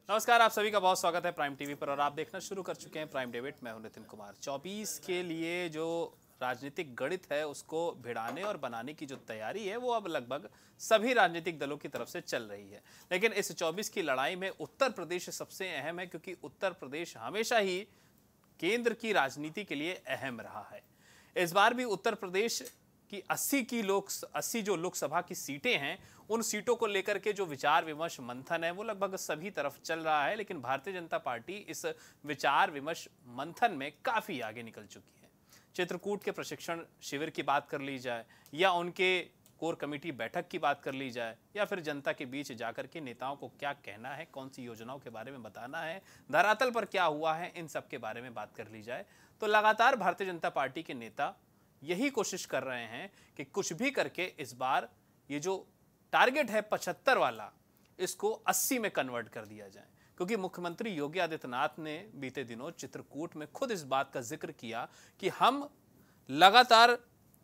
नमस्कार, आप सभी का बहुत स्वागत है प्राइम टीवी पर और आप देखना शुरू कर चुके हैं प्राइम डिबेट। मैं हूं नितिन कुमार। 24 के लिए जो राजनीतिक गणित है उसको भिड़ाने और बनाने की जो तैयारी है वो अब लगभग सभी राजनीतिक दलों की तरफ से चल रही है। लेकिन इस 24 की लड़ाई में उत्तर प्रदेश सबसे अहम है, क्योंकि उत्तर प्रदेश हमेशा ही केंद्र की राजनीति के लिए अहम रहा है। इस बार भी उत्तर प्रदेश की 80 जो लोकसभा की सीटें हैं, उन सीटों को लेकर के जो विचार विमर्श मंथन है वो लगभग सभी तरफ चल रहा है। लेकिन भारतीय जनता पार्टी इस विचार विमर्श मंथन में काफी आगे निकल चुकी है। चित्रकूट के प्रशिक्षण शिविर की बात कर ली जाए, या उनके कोर कमेटी बैठक की बात कर ली जाए, या फिर जनता के बीच जाकर के नेताओं को क्या कहना है, कौन सी योजनाओं के बारे में बताना है, धरातल पर क्या हुआ है, इन सब के बारे में बात कर ली जाए, तो लगातार भारतीय जनता पार्टी के नेता यही कोशिश कर रहे हैं कि कुछ भी करके इस बार ये जो टारगेट है 75 वाला, इसको 80 में कन्वर्ट कर दिया जाए। क्योंकि मुख्यमंत्री योगी आदित्यनाथ ने बीते दिनों चित्रकूट में खुद इस बात का जिक्र किया कि हम लगातार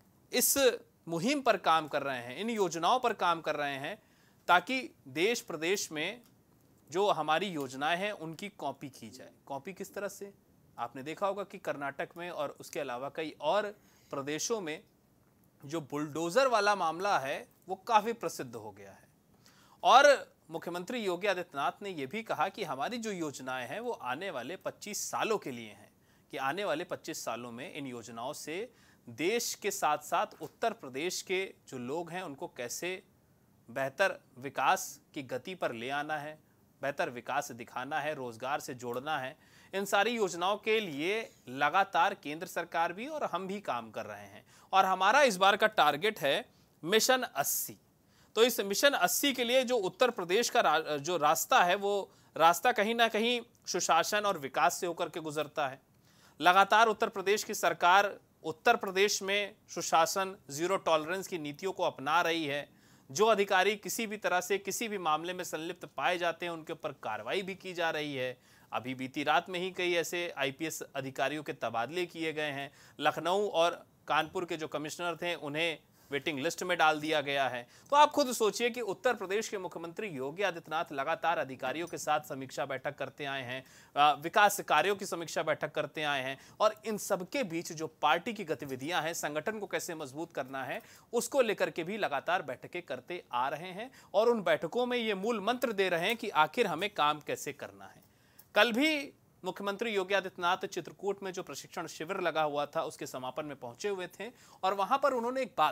इस मुहिम पर काम कर रहे हैं, इन योजनाओं पर काम कर रहे हैं, ताकि देश प्रदेश में जो हमारी योजनाएं हैं उनकी कॉपी की जाए। कॉपी किस तरह से? आपने देखा होगा कि कर्नाटक में और उसके अलावा कई और प्रदेशों में जो बुलडोजर वाला मामला है वो काफी प्रसिद्ध हो गया है। और मुख्यमंत्री योगी आदित्यनाथ ने यह भी कहा कि हमारी जो योजनाएं हैं वो आने वाले 25 सालों के लिए हैं, कि आने वाले 25 सालों में इन योजनाओं से देश के साथ साथ उत्तर प्रदेश के जो लोग हैं उनको कैसे बेहतर विकास की गति पर ले आना है, बेहतर विकास दिखाना है, रोजगार से जोड़ना है। इन सारी योजनाओं के लिए लगातार केंद्र सरकार भी और हम भी काम कर रहे हैं। और हमारा इस बार का टारगेट है मिशन 80। तो इस मिशन 80 के लिए जो उत्तर प्रदेश का जो रास्ता है वो रास्ता कहीं ना कहीं सुशासन और विकास से होकर के गुजरता है। लगातार उत्तर प्रदेश की सरकार उत्तर प्रदेश में सुशासन, जीरो टॉलरेंस की नीतियों को अपना रही है। जो अधिकारी किसी भी तरह से किसी भी मामले में संलिप्त पाए जाते हैं उनके ऊपर कार्रवाई भी की जा रही है। अभी बीती रात में ही कई ऐसे आईपीएस अधिकारियों के तबादले किए गए हैं। लखनऊ और कानपुर के जो कमिश्नर थे उन्हें वेटिंग लिस्ट में डाल दिया गया है। तो आप खुद सोचिए कि उत्तर प्रदेश के मुख्यमंत्री योगी आदित्यनाथ लगातार अधिकारियों के साथ समीक्षा बैठक करते आए हैं, विकास कार्यों की समीक्षा बैठक करते आए हैं, और इन सबके बीच जो पार्टी की गतिविधियां हैं, संगठन को कैसे मजबूत करना है, उसको लेकर के भी लगातार बैठकें करते आ रहे हैं। और उन बैठकों में ये मूल मंत्र दे रहे हैं कि आखिर हमें काम कैसे करना है। कल भी मुख्यमंत्री योगी आदित्यनाथ चित्रकूट में जो प्रशिक्षण शिविर लगा हुआ था उसके समापन में पहुंचे हुए थे, और वहां पर उन्होंने एक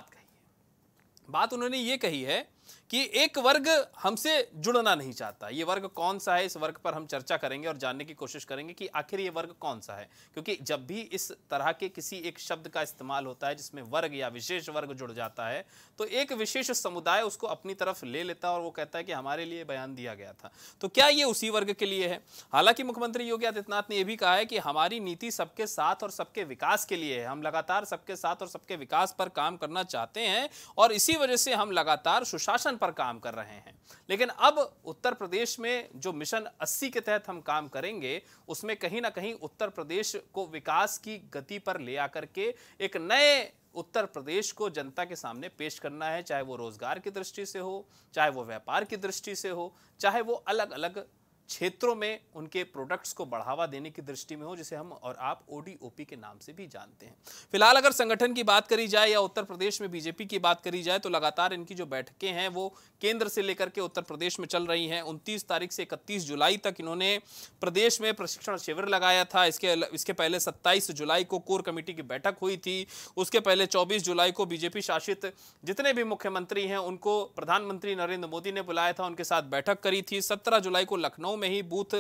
बात उन्होंने ये कही है कि एक वर्ग हमसे जुड़ना नहीं चाहता। ये वर्ग कौन सा है, इस वर्ग पर हम चर्चा करेंगे और जानने की कोशिश करेंगे कि आखिर ये वर्ग कौन सा है। क्योंकि जब भी इस तरह के किसी एक शब्द का इस्तेमाल होता है जिसमें वर्ग या विशेष वर्ग जुड़ जाता है, तो एक विशेष समुदाय उसको अपनी तरफ ले लेता है और वो कहता है कि हमारे लिए बयान दिया गया था। तो क्या ये उसी वर्ग के लिए है? हालांकि मुख्यमंत्री योगी आदित्यनाथ ने यह भी कहा है कि हमारी नीति सबके साथ और सबके विकास के लिए है। हम लगातार सबके साथ और सबके विकास पर काम करना चाहते हैं और इसी वजह से हम लगातार सुशासन पर काम कर रहे हैं। लेकिन अब उत्तर प्रदेश में जो मिशन 80 के तहत हम काम करेंगे उसमें कहीं ना कहीं उत्तर प्रदेश को विकास की गति पर ले आकर के एक नए उत्तर प्रदेश को जनता के सामने पेश करना है। चाहे वो रोजगार की दृष्टि से हो, चाहे वो व्यापार की दृष्टि से हो, चाहे वो अलग अलग क्षेत्रों में उनके प्रोडक्ट्स को बढ़ावा देने की दृष्टि में हो, जिसे हम और आप ओडीओपी के नाम से भी जानते हैं। फिलहाल अगर संगठन की बात करी जाए या उत्तर प्रदेश में बीजेपी की बात करी जाए तो लगातार इनकी जो बैठकें हैं वो केंद्र से लेकर के उत्तर प्रदेश में चल रही हैं। 29 तारीख से 31 जुलाई तक इन्होंने प्रदेश में प्रशिक्षण शिविर लगाया था। इसके पहले 27 जुलाई को कोर कमेटी की बैठक हुई थी। उसके पहले 24 जुलाई को बीजेपी शासित जितने भी मुख्यमंत्री हैं उनको प्रधानमंत्री नरेंद्र मोदी ने बुलाया था, उनके साथ बैठक करी थी। 17 जुलाई को लखनऊ में ही बूथ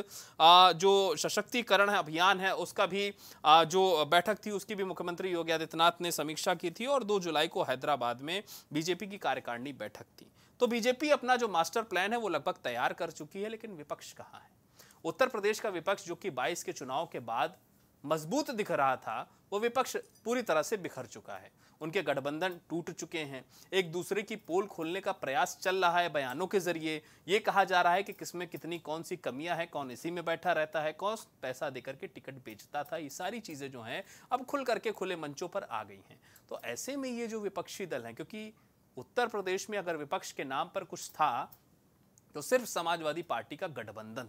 जो सशक्तिकरण अभियान है उसका भी जो बैठक थी उसकी भी मुख्यमंत्री योगी आदित्यनाथ ने समीक्षा की थी। और 2 जुलाई को हैदराबाद में बीजेपी की कार्यकारिणी बैठक थी। तो बीजेपी अपना जो मास्टर प्लान है वो लगभग तैयार कर चुकी है। लेकिन विपक्ष कहां है? उत्तर प्रदेश का विपक्ष जो कि 22 के चुनाव के बाद मजबूत दिख रहा था, वो विपक्ष पूरी तरह से बिखर चुका है। उनके गठबंधन टूट चुके हैं। एक दूसरे की पोल खोलने का प्रयास चल रहा है बयानों के जरिए। ये कहा जा रहा है कि किसमें कितनी कौन सी कमियां हैं, कौन इसी में बैठा रहता है, कौन पैसा देकर के टिकट बेचता था। ये सारी चीजें जो हैं अब खुल करके खुले मंचों पर आ गई हैं। तो ऐसे में ये जो विपक्षी दल हैं, क्योंकि उत्तर प्रदेश में अगर विपक्ष के नाम पर कुछ था तो सिर्फ समाजवादी पार्टी का गठबंधन था।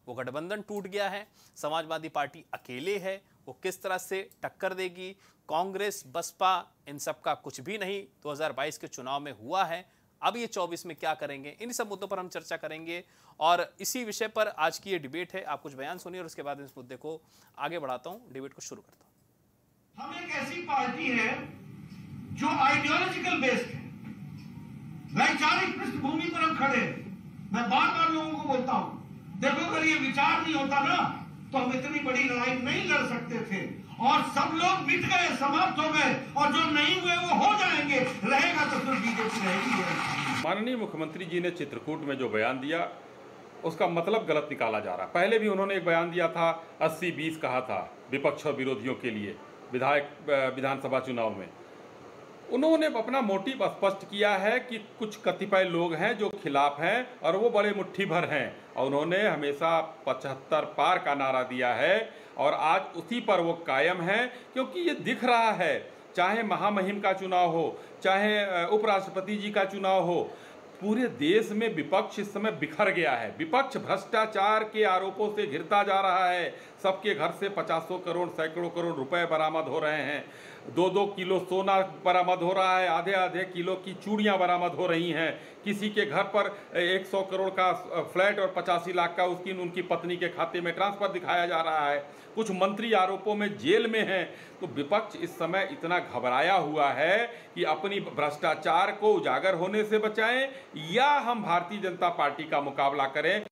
वो गठबंधन टूट गया है, समाजवादी पार्टी अकेले है, वो किस तरह से टक्कर देगी, कांग्रेस बसपा इन सब का कुछ भी नहीं 2022 के चुनाव में हुआ है, अब ये 24 में क्या करेंगे, इन सब मुद्दों पर हम चर्चा करेंगे। और इसी विषय पर आज की ये डिबेट है। आप कुछ बयान सुनिए और उसके बाद इस मुद्दे को आगे बढ़ाता हूं, डिबेट को शुरू करता हूं। हम एक ऐसी पार्टी है जो आइडियोलॉजिकल बेस्ड है, वैचारिक पृष्ठभूमि पर हम खड़े हैं। मैं बार बार लोगों को बोलता हूं, देखो अगर ये विचार नहीं होता ना तो हम इतनी बड़ी लड़ाई नहीं लड़ सकते थे, और सब लोग मिट गए, समाप्त हो गए, और जो नहीं हुए वो हो जाएंगे, रहेगा तो फिर बीजेपी रहेगी। माननीय मुख्यमंत्री जी ने चित्रकूट में जो बयान दिया उसका मतलब गलत निकाला जा रहा है। पहले भी उन्होंने एक बयान दिया था, 80-20 कहा था विपक्ष और विरोधियों के लिए विधानसभा चुनाव में। उन्होंने अपना मोटिव स्पष्ट किया है कि कुछ कतिपय लोग हैं जो खिलाफ हैं और वो बड़े मुट्ठी भर हैं, और उन्होंने हमेशा 75 पार का नारा दिया है और आज उसी पर वो कायम है। क्योंकि ये दिख रहा है, चाहे महामहिम का चुनाव हो, चाहे उपराष्ट्रपति जी का चुनाव हो, पूरे देश में विपक्ष इस समय बिखर गया है। विपक्ष भ्रष्टाचार के आरोपों से घिरता जा रहा है। सबके घर से 50 करोड़ सैकड़ों करोड़ रुपए बरामद हो रहे हैं, 2-2 किलो सोना बरामद हो रहा है, आधे किलो की चूड़ियां बरामद हो रही हैं। किसी के घर पर 100 करोड़ का फ्लैट और 85 लाख का उनकी पत्नी के खाते में ट्रांसफर दिखाया जा रहा है। कुछ मंत्री आरोपों में जेल में हैं। तो विपक्ष इस समय इतना घबराया हुआ है कि अपनी भ्रष्टाचार को उजागर होने से बचाएं या हम भारतीय जनता पार्टी का मुकाबला करें।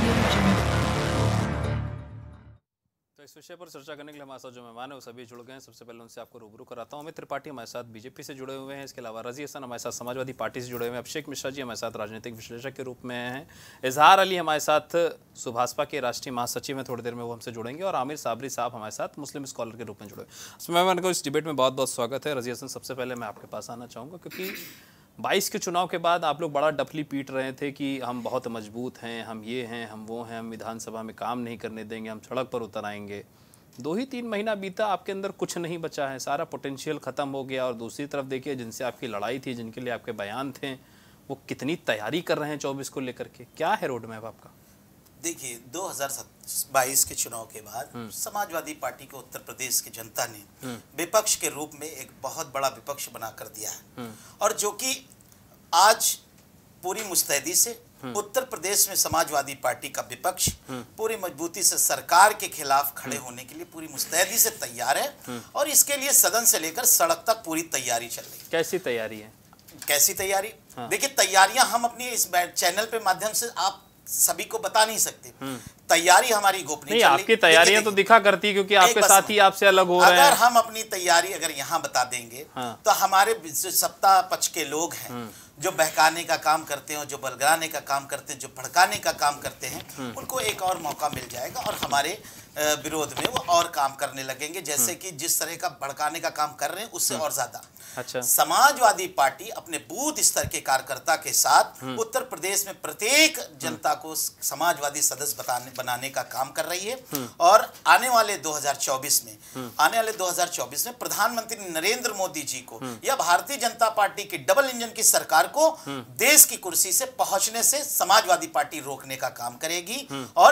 तो इस विषय पर चर्चा करने के लिए हमारे साथ जो मेहमान है वो सभी जुड़ गए हैं। सबसे पहले उनसे आपको रूबरू कराता हूं। अमित त्रिपाठी हमारे साथ बीजेपी से जुड़े हुए हैं, इसके अलावा रजी हसन हमारे साथ समाजवादी पार्टी से जुड़े हुए हैं, अभिषेक मिश्रा जी हमारे साथ राजनीतिक विश्लेषक के रूप में हैं, इजहार अली हमारे साथ सुभाषपा के राष्ट्रीय महासचिव हैं, थोड़ी देर में वो हमसे जुड़ेंगे, और आमिर साबरी साहब हमारे साथ मुस्लिम स्कॉलर के रूप में जुड़े हुए। मेहमान को इस डिबेट में बहुत बहुत स्वागत है। रजी हसन, सबसे पहले मैं आपके पास आना चाहूँगा, क्योंकि 22 के चुनाव के बाद आप लोग बड़ा डफली पीट रहे थे कि हम बहुत मजबूत हैं, हम ये हैं, हम वो हैं, हम विधानसभा में काम नहीं करने देंगे, हम सड़क पर उतर आएंगे। 2 ही 3 महीना बीता, आपके अंदर कुछ नहीं बचा है, सारा पोटेंशियल ख़त्म हो गया। और दूसरी तरफ देखिए, जिनसे आपकी लड़ाई थी, जिनके लिए आपके बयान थे, वो कितनी तैयारी कर रहे हैं 24 को लेकर के। क्या है रोड मैप आपका? देखिए, 2022 के चुनाव के बाद समाजवादी पार्टी को उत्तर प्रदेश की जनता ने विपक्ष के रूप में एक बहुत बड़ा विपक्ष बना कर दिया है, और जो कि आज पूरी मुस्तैदी से उत्तर प्रदेश में समाजवादी पार्टी का विपक्ष पूरी मजबूती से सरकार के खिलाफ खड़े होने के लिए पूरी मुस्तैदी से तैयार है, और इसके लिए सदन से लेकर सड़क तक पूरी तैयारी चल रही है। कैसी तैयारी है? कैसी तैयारी? देखिए, तैयारियां हम अपनी इस चैनल पे माध्यम से आप सभी को बता नहीं सकते। तैयारी हमारी गोपनीय नहीं, आपकी तैयारियां तो दिखा करती है, क्योंकि आपके साथी आपसे अलग हो रहे हैं। अगर हम अपनी तैयारी अगर यहाँ बता देंगे तो हमारे जो सत्ता पक्ष के लोग हैं, जो बहकाने का काम करते हैं, जो बलगाने का काम करते हैं, जो भड़काने का काम करते हैं, उनको एक और मौका मिल जाएगा और हमारे विरोध में वो और काम करने लगेंगे, जैसे कि जिस तरह का भड़काने का काम कर रहे हैं उससे और ज्यादा। अच्छा। समाजवादी पार्टी अपने बूथ स्तर के कार्यकर्ता के साथ उत्तर प्रदेश में प्रत्येक जनता को समाजवादी सदस्य बनाने का काम कर रही है, और आने वाले 2024 में प्रधानमंत्री नरेंद्र मोदी जी को या भारतीय जनता पार्टी की डबल इंजन की सरकार को देश की कुर्सी से पहुंचने से समाजवादी पार्टी रोकने का काम करेगी।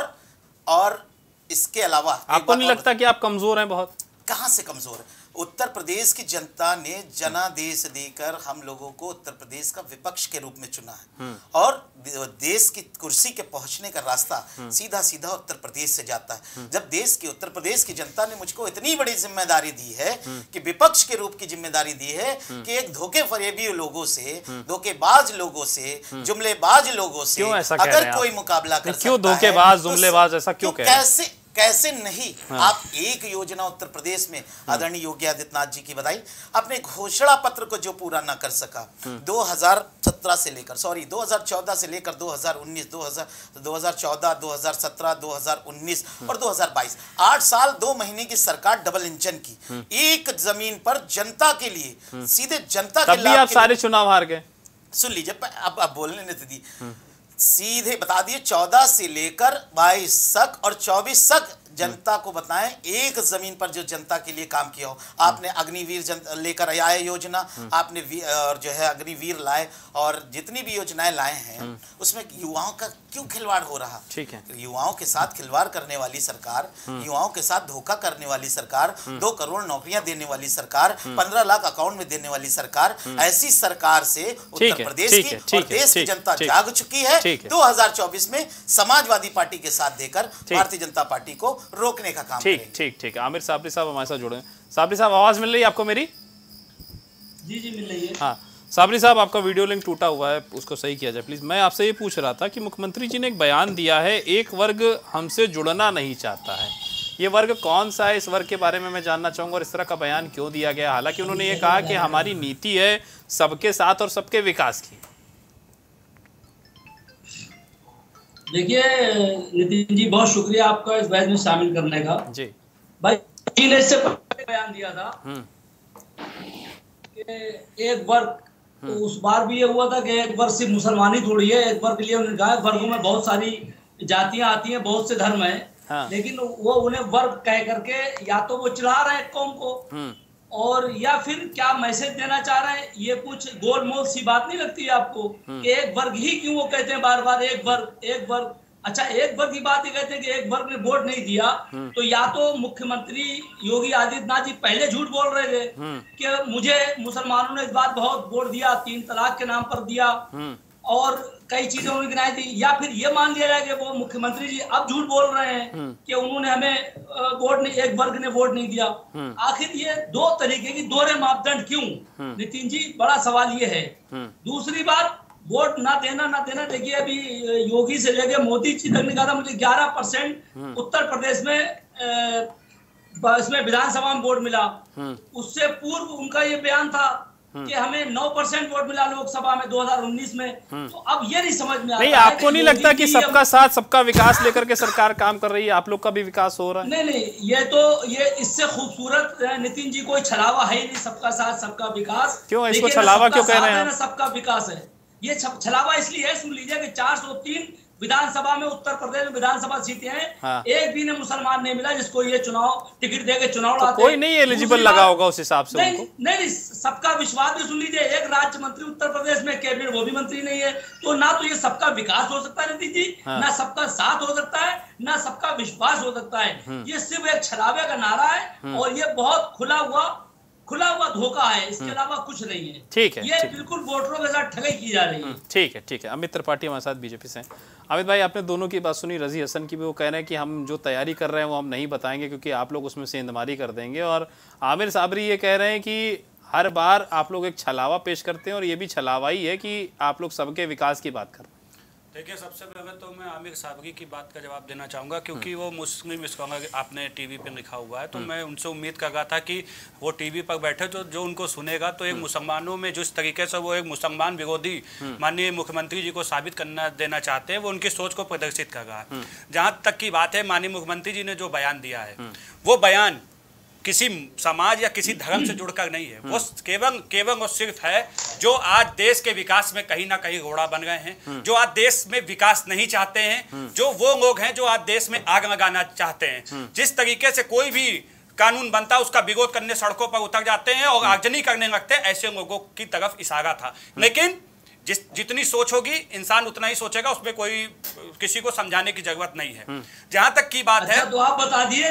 और इसके अलावा आपको नहीं लगता कि आप कमजोर हैं? बहुत कहां से कमजोर है? उत्तर प्रदेश की जनता ने जनादेश देकर हम लोगों को उत्तर प्रदेश का विपक्ष के रूप में चुना है, और देश की कुर्सी के पहुंचने का रास्ता सीधा सीधा उत्तर प्रदेश से जाता है। जब उत्तर प्रदेश की जनता ने मुझको इतनी बड़ी जिम्मेदारी दी है कि विपक्ष के रूप की जिम्मेदारी दी है कि एक धोखेफरेबी लोगों से, धोखेबाज लोगों से, जुमलेबाज लोगों से अगर कोई मुकाबला कर सकता है, क्यों धोखेबाज, जुमलेबाज ऐसा क्यों कह रहे हैं? कैसे नहीं? आप एक योजना उत्तर प्रदेश में आदरणीय योगी आदित्यनाथ जी की बधाई, अपने घोषणा पत्र को जो पूरा ना कर सका 2014 से लेकर 2019, 2014, 2017, 2019 और 2022, 8 साल 2 महीने की सरकार डबल इंजन की, एक जमीन पर जनता के लिए, सीधे जनता के लाभ। आप सारे चुनाव हार गए। सुन लीजिए, अब बोलने नहीं दी, सीधे बता दिए 14 से लेकर 22 तक और 24 तक जनता को बताएं, एक जमीन पर जो जनता के लिए काम किया हो। आपने अग्निवीर लेकर आए योजना, आपने और जो है अग्निवीर लाए, और जितनी भी योजनाएं लाए हैं उसमें युवाओं का क्यों खिलवाड़ हो रहा? ठीक है, युवाओं के साथ खिलवाड़ करने वाली सरकार, युवाओं के साथ धोखा करने वाली सरकार, 2 करोड़ नौकरियां देने वाली सरकार, 15 लाख अकाउंट में देने वाली सरकार, ऐसी सरकार से उत्तर प्रदेश की और देश की जनता जाग चुकी है। 2024 में समाजवादी पार्टी के साथ देकर भारतीय जनता पार्टी को रोकने का काम करेंगे। ठीक ठीक। आमिर साबरी साहब हमारे साथ जुड़े हैं। साबरी साहब, आवाज मिल रही है आपको मेरी? जी जी मिल रही है। हाँ साबरी साहब, आपका वीडियो लिंक टूटा हुआ है, उसको सही किया जाए प्लीज। मैं आपसे ये पूछ रहा था कि मुख्यमंत्री जी ने एक बयान दिया है, एक वर्ग हमसे जुड़ना नहीं चाहता है। ये वर्ग कौन सा है? इस वर्ग के बारे में मैं जानना चाहूंगा, और इस तरह का बयान क्यों दिया गया? हालांकि उन्होंने ये कहा कि हमारी नीति है सबके साथ और सबके विकास की। देखिए नितिन जी, बहुत शुक्रिया आपका इस बहस में शामिल करने का। जी भाई जी ने इससे पहले बयान दिया था कि एक वर्ग, तो उस बार भी ये हुआ था कि एक वर्ग सिर्फ मुसलमान ही थोड़ी है, एक वर्ग के लिए उन्होंने कहा वर्गों में बहुत सारी जातियां आती हैं, बहुत से धर्म हैं। हाँ। लेकिन वो उन्हें वर्ग कह करके या तो वो चिढ़ा रहे हैं कौम को, और या फिर क्या मैसेज देना चाह रहे हैं, ये कुछ गोलमोल सी बात नहीं लगती है आपको कि एक वर्ग ही क्यों वो कहते हैं बार बार एक वर्ग एक वर्ग? अच्छा, एक वर्ग की बात ही कहते हैं कि एक वर्ग ने वोट नहीं दिया, तो या तो मुख्यमंत्री योगी आदित्यनाथ जी पहले झूठ बोल रहे थे कि मुझे मुसलमानों ने इस बात बहुत वोट दिया, 3 तलाक के नाम पर दिया और कई चीजें उन्होंने गिनाई थी, या फिर ये मान लिया जाए कि वो मुख्यमंत्री जी अब झूठ बोल रहे हैं कि उन्होंने हमें वोट नहीं, एक वर्ग ने वोट नहीं दिया। आखिर ये 2 तरीके की दोहरे मापदंड क्यों नितिन जी? बड़ा सवाल ये है। दूसरी बात, वोट ना देना, देखिए अभी योगी से लेके मोदी जी तक ने कहा था मुझे 11% उत्तर प्रदेश में इसमें विधानसभा में वोट मिला। उससे पूर्व उनका ये बयान था कि हमें 9% वोट मिला लोकसभा में 2019 में। तो अब ये नहीं समझ में आता नहीं, आपको नहीं लगता कि सबका साथ सबका विकास लेकर के सरकार काम कर रही है? आप लोग का भी विकास हो रहा है? नहीं, ये इससे खूबसूरत नितिन जी कोई छलावा है ही नहीं, सबका साथ सबका विकास। क्यों इसको छलावा क्यों कह रहे हैं? सबका विकास है, ये छलावा इसलिए है, सुन लीजिए कि 403 विधानसभा में उत्तर प्रदेश में विधानसभा सीटें हैं। हाँ। एक भी ने मुसलमान नहीं मिला जिसको ये चुनाव टिकट देके चुनाव लड़ाते। तो कोई नहीं एलिजिबल लगा होगा उस हिसाब से उनको? नहीं, सबका विश्वास भी सुन लीजिए। एक राज्य मंत्री उत्तर प्रदेश में कैबिनेट वो भी मंत्री नहीं है, तो ना तो ये सबका विकास हो सकता है नितिन जी, ना सबका साथ हो सकता है, ना सबका विश्वास हो सकता है। ये सिर्फ एक छलावे का नारा है और ये बहुत खुला हुआ धोखा है, इसके अलावा कुछ नहीं है। ठीक है, ये बिल्कुल वोटरों के साथ ठगी की जा रही है। ठीक है। अमित त्रिपाठी हमारे साथ बीजेपी से। अमित भाई, आपने दोनों की बात सुनी। रजी हसन की भी वो कह रहे हैं कि हम जो तैयारी कर रहे हैं वो हम नहीं बताएंगे क्योंकि आप लोग उसमें सेंधमारी कर देंगे, और आमिर साबरी ये कह रहे हैं कि हर बार आप लोग एक छलावा पेश करते हैं और ये भी छलावा ही है कि आप लोग सबके विकास की बात कर रहे हैं। देखिए, सबसे पहले तो मैं आमिर साबरी की बात का जवाब देना चाहूँगा क्योंकि वो मुस्लिम इसका आपने टीवी पे लिखा हुआ है, तो मैं उनसे उम्मीद कर रहा था कि वो टीवी पर बैठे तो जो उनको सुनेगा तो एक मुसलमानों में जिस तरीके से वो एक मुसलमान विरोधी माननीय मुख्यमंत्री जी को साबित करना देना चाहते हैं, वो उनकी सोच को प्रदर्शित कर रहा है। जहाँ तक की बात है, माननीय मुख्यमंत्री जी ने जो बयान दिया है वो बयान किसी समाज या किसी धर्म से जुड़कर नहीं है, वो केवल और सिर्फ है जो आज देश के विकास में कहीं ना कहीं घोड़ा बन गए हैं, जो आज देश में विकास नहीं चाहते हैं, जो वो लोग हैं जो आज देश में आग लगाना चाहते हैं। जिस तरीके से कोई भी कानून बनता है उसका विरोध करने सड़कों पर उतर जाते हैं और आगजनी करने लगते हैं, ऐसे लोगों की तरफ इशारा था। लेकिन जितनी सोच होगी इंसान उतना ही सोचेगा, उसमें कोई किसी को समझाने की जरूरत नहीं है। जहां तक की बात है, तो आप बता दिए।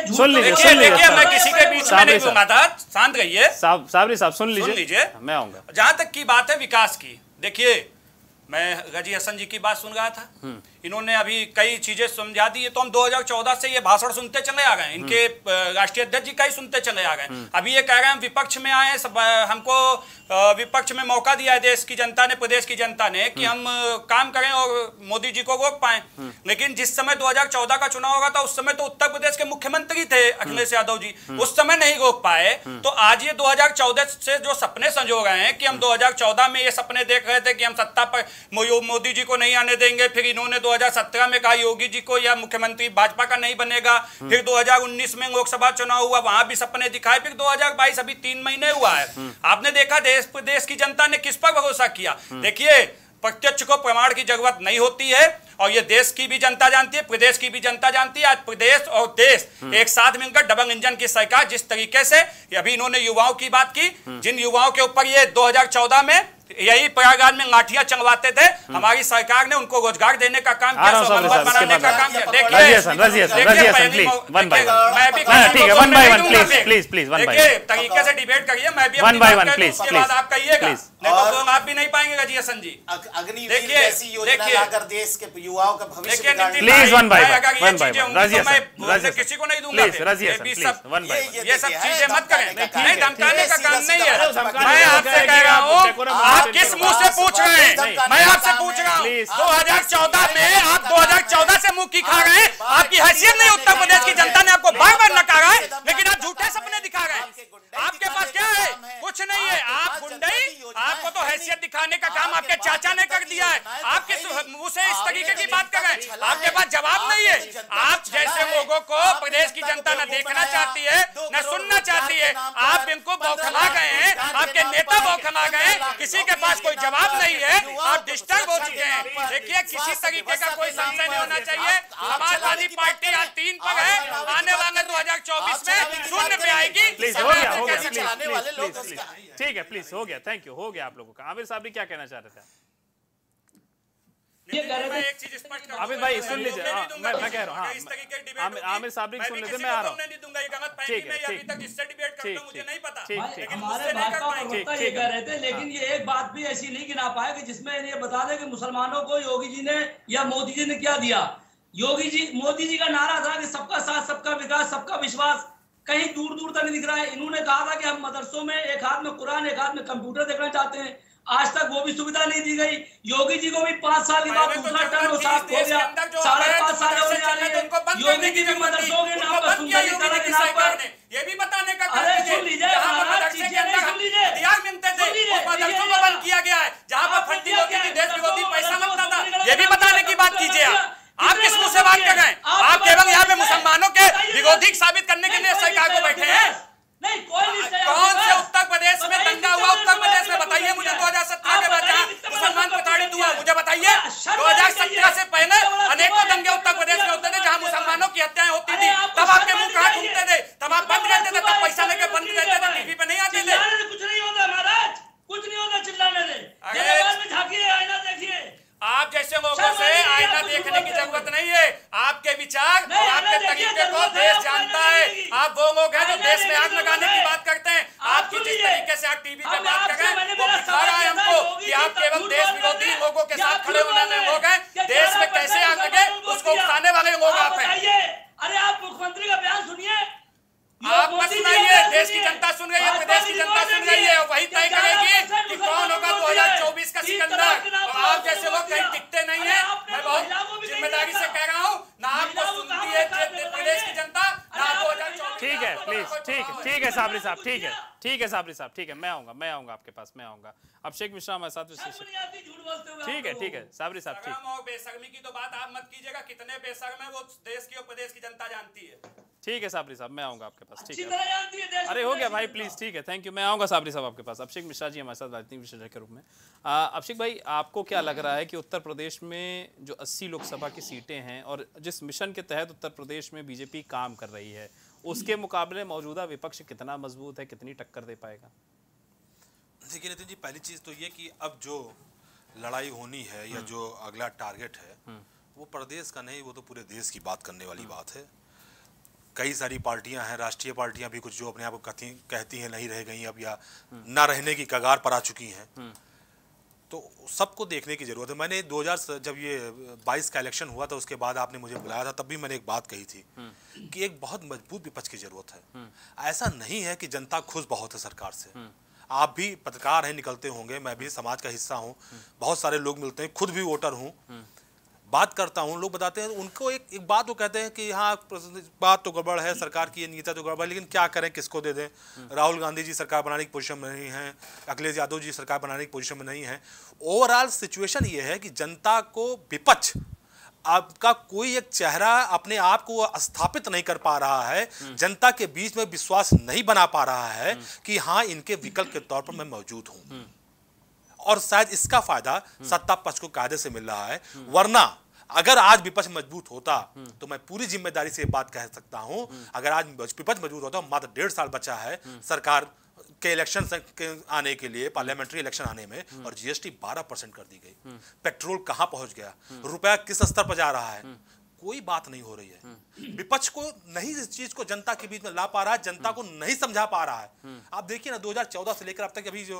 देखिए मैं किसी के बीच में नहीं बोलूंगा था, शांत रहिए। साबरी साहब सुन लीजिए, मैं आऊंगा। जहां तक की बात है विकास की, देखिए मैं रजी हसन जी की बात सुन रहा था, इन्होंने अभी कई चीजें समझा दी है, तो हम 2014 से ये भाषण सुनते चले आ गए, इनके राष्ट्रीय अध्यक्ष जी का ही सुनते चले आ गए। अभी ये कह रहे हैं हम विपक्ष में आए, हमको विपक्ष में मौका दिया है देश की जनता ने, प्रदेश की जनता ने, कि हम काम करें और मोदी जी को रोक पाए। लेकिन जिस समय 2014 का चुनाव होगा था उस समय तो उत्तर प्रदेश के मुख्यमंत्री थे अखिलेश यादव जी, उस समय नहीं रोक पाए। तो आज ये 2014 से जो सपने संजो रहे हैं कि हम 2014 में ये सपने देख रहे थे कि हम सत्ता पर मोदी जी को नहीं आने देंगे, फिर इन्होंने 2017 में कहा योगी जी को या मुख्यमंत्री भाजपा का नहीं बनेगा, फिर 2019 में लोकसभा चुनाव हुआ, वहां भी सपने दिखाए, फिर 2022 अभी 3 महीने हुआ है। आपने देखा देश प्रदेश की जनता ने किस पर भरोसा किया। देखिए, प्रत्यक्ष को प्रमाण की जरूरत नहीं होती है और ये देश की भी जनता जानती है, प्रदेश की भी जनता जानती है। आज प्रदेश और देश एक साथ मिलकर डबल इंजन की सरकार जिस तरीके से अभी इन्होंने युवाओं की बात की, जिन युवाओं के ऊपर ये 2014 में यही प्रयागराज में लाठियां चलवाते थे, हमारी सरकार ने उनको रोजगार देने का काम किया, स्वावलंबन बनाने का काम किया। देखिए तरीके से डिबेट करिए, मैं भी उसके बाद आप कहिएगा, नहीं तो आप भी नहीं पाएंगे रजियसन जी। अग्निवीर जैसी योजना लाकर देश के युवाओं का भविष्य प्लीज वन बाय मैं किसी को नहीं दूंगा, ये सब चीजें मत करें, नहीं धमकाने का काम नहीं है। मैं आपसे कह रहा हूँ, आप किस मुंह से पूछ रहे हैं? मैं आपसे पूछ रहा हूँ 2014 में आप 2014 से मुंह की खा रहे हैं, आपकी हैसियत नहीं, उत्तर प्रदेश की जनता ने आपको बार बार नकारा है, लेकिन आप झूठे सपने दिखा रहे हैं। आपके पास क्या है? कुछ नहीं है। आप गुंडई, आपको तो हैसियत दिखाने का काम आपके चाचा ने कर दिया है। आप किस मुंह से इस तरीके की बात कर रहे हैं? आपके पास जवाब नहीं है। आप जैसे लोगों को प्रदेश की जनता न देखना चाहती है, न सुनना चाहती है। आप इनको बौखला गए हैं, आपके नेता बौखला गए, किसी के पास कोई जवाब नहीं है, आप डिस्टर्ब हो चुके हैं। देखिए, किसी तरीके का कोई संशय नहीं होना चाहिए। समाजवादी पार्टी आज 3 पर है, आने वाले 2024 में शून्य पे आएगी। ठीक है, प्लीज हो गया, थैंक यू, हो गया आप लोगों का। आमिर साहब भी क्या कहना चाह रहे थे? एक चीज स्पष्ट कर दूं, आमिर भाई सुन लीजिए, मैं कह रहा हूँ, इस तरीके की डिबेट आमिर साहब भी सुन लीजिए, मैं आ रहा हूँ। नहीं दूंगा, ये गलत फहमी में अभी तक जिससे डिबेट करता हूं मुझे नहीं पता, लेकिन हमारे भाजपा प्रवक्ता ये कह रहे थे, लेकिन ये एक बात भी ऐसी नहीं गिना पाए कि जिसमें ये बता दें कि मुसलमानों को योगी जी ने या मोदी जी ने क्या दिया। मोदी जी का नारा था कि सबका साथ, सबका विकास, सबका विश्वास, कहीं दूर दूर तक दिख रहा है। इन्होंने कहा था कि हम मदरसों में एक हाथ में कुरान, एक हाथ में कंप्यूटर देखना चाहते हैं, आज तक वो भी सुविधा नहीं दी गई। योगी जी को भी 5 साल के बाद दूसरा टर्म साफ हो गया, 5.5 साल होने जा रहे हैं। योगी जी भी मदरसों के नाम पर, सुंदरी तरह के नाम पर, ये भी बताने का अरे सुन लीजिए, सुन लीजिए, मदरसों को बंद किया गया है, जहाँ पर फंडिंग होती थी, देश विरोधी पैसा लगता था, ये भी बताने की बात कीजिए। आप किस मुंह से बात कर रहे हैं? आप केवल यहाँ पे मुसलमानों के विरोधी साबित करने के लिए सरकार को बैठे हैं। नहीं, कौन से उत्तर प्रदेश में दंगा हुआ? उत्तर प्रदेश में बताइए मुझे, 2017 के बाद जहाँ मुसलमान प्रताड़ित हुआ, मुझे बताइए। 2017 से पहले अनेकों दंगे उत्तर प्रदेश में होते थे जहाँ मुसलमानों की हत्याएं होती थी, तब आपके मुंह कहाँ घूमते थे? तब आप बंद रहते थे, तब पैसा लेके बंद रहते थे, टीवी पे नहीं आते थे। कुछ नहीं होता महाराज, कुछ नहीं होता चिल्लाने से। झांकिए, आईना देखिए। आप जैसे लोगों से आईना देखने की जरूरत नहीं है। आपके विचार और आपके तरीके को देश जानता है। आप वो लोग हैं जो देश में आग लगाने की बात करते हैं। आप जिस तरीके से आप टीवी पे बात कर रहे हैं, वो दिखा रहा है हमको कि आप केवल देश विरोधी लोगों के साथ खड़े होने वाले लोग हैं। देश में कैसे आग लगे उसको उकसाने वाले लोग आप हैं। अरे आप मुख्यमंत्री का बयान सुनिए, आप मत सुनाइए, देश की जनता सुन रही है, प्रदेश की जनता सुन रही है, वही तय करेगी कि कौन होगा 2024 का सिकंदर। और आप जैसे लोग कहीं टिकते नहीं है। मैं बहुत जिम्मेदारी से कह रहा हूँ, ना आपको सुनती है प्रदेश की जनता, ना 2024। ठीक है, प्लीज, ठीक है साबरी साहब, ठीक है साबरी साहब, ठीक है, मैं आऊंगा आपके पास, मैं आऊंगा। अभिषेक मिश्रा हमारे साथ, ठीक है साबरी साहब, ठीक। और बेशर्मी की तो बात आप मत कीजिएगा, कितने बेशर्म है वो देश की और प्रदेश की जनता जानती है। ठीक है साबरी साहब, मैं आऊंगा आपके पास, ठीक है। अरे हो गया भाई, प्लीज, ठीक है, थैंक यू, मैं आऊंगा साबरी साहब आपके पास। अभिषेक मिश्रा जी हमारे साथ राजनीतिक विश्लेषक के रूप में। अभिषेक भाई, आपको क्या लग रहा है कि उत्तर प्रदेश में जो 80 लोकसभा की सीटें हैं और जिस मिशन के तहत उत्तर प्रदेश में बीजेपी काम कर रही है, उसके मुकाबले मौजूदा विपक्ष कितना मजबूत है, कितनी टक्कर दे पाएगा? देखिए नितिन जी, पहली चीज़ तो ये कि अब जो लड़ाई होनी है या जो अगला टारगेट है वो प्रदेश का नहीं, वो तो पूरे देश की बात करने वाली बात है। कई सारी पार्टियां हैं, राष्ट्रीय पार्टियां भी कुछ जो अपने आप को कहती हैं नहीं रह गई अब या ना रहने की कगार पर आ चुकी हैं, तो सबको देखने की ज़रूरत है। मैंने 2000 जब ये 22 का इलेक्शन हुआ था उसके बाद आपने मुझे बुलाया था, तब भी मैंने एक बात कही थी कि एक बहुत मजबूत विपक्ष की ज़रूरत है। ऐसा नहीं है कि जनता खुश बहुत है सरकार से। आप भी पत्रकार हैं, निकलते होंगे, मैं भी समाज का हिस्सा हूँ, बहुत सारे लोग मिलते हैं, खुद भी वोटर हूँ, बात करता हूँ, लोग बताते हैं उनको एक बात वो कहते हैं कि हाँ बात तो गड़बड़ है, सरकार की ये नीति तो गड़बड़ है, लेकिन क्या करें, किसको दे दें। राहुल गांधी जी सरकार बनाने की पोजीशन में नहीं है, अखिलेश यादव जी सरकार बनाने की पोजीशन में नहीं है। ओवरऑल सिचुएशन ये है कि जनता को विपक्ष आपका कोई एक चेहरा अपने आप को स्थापित नहीं कर पा रहा है, जनता के बीच में विश्वास नहीं बना पा रहा है कि हाँ इनके विकल्प के तौर पर मैं मौजूद हूं, और शायद इसका फायदा सत्ता पक्ष को कायदे से मिल रहा है। वरना अगर आज विपक्ष मजबूत होता तो मैं पूरी जिम्मेदारी से बात कह सकता हूं, अगर आज विपक्ष मजबूत होता, मात्र 1.5 साल बचा है सरकार के इलेक्शन आने के लिए, पार्लियामेंट्री इलेक्शन आने में, और जीएसटी 12% कर दी गई। पेट्रोल कहां पहुंच गया, रुपया किस स्तर पर जा रहा है, कोई बात नहीं हो रही है। विपक्ष को नहीं इस चीज को जनता के बीच में ला पा रहा है, जनता को नहीं समझा पा रहा है। आप देखिए ना 2014 से लेकर अब तक, अभी जो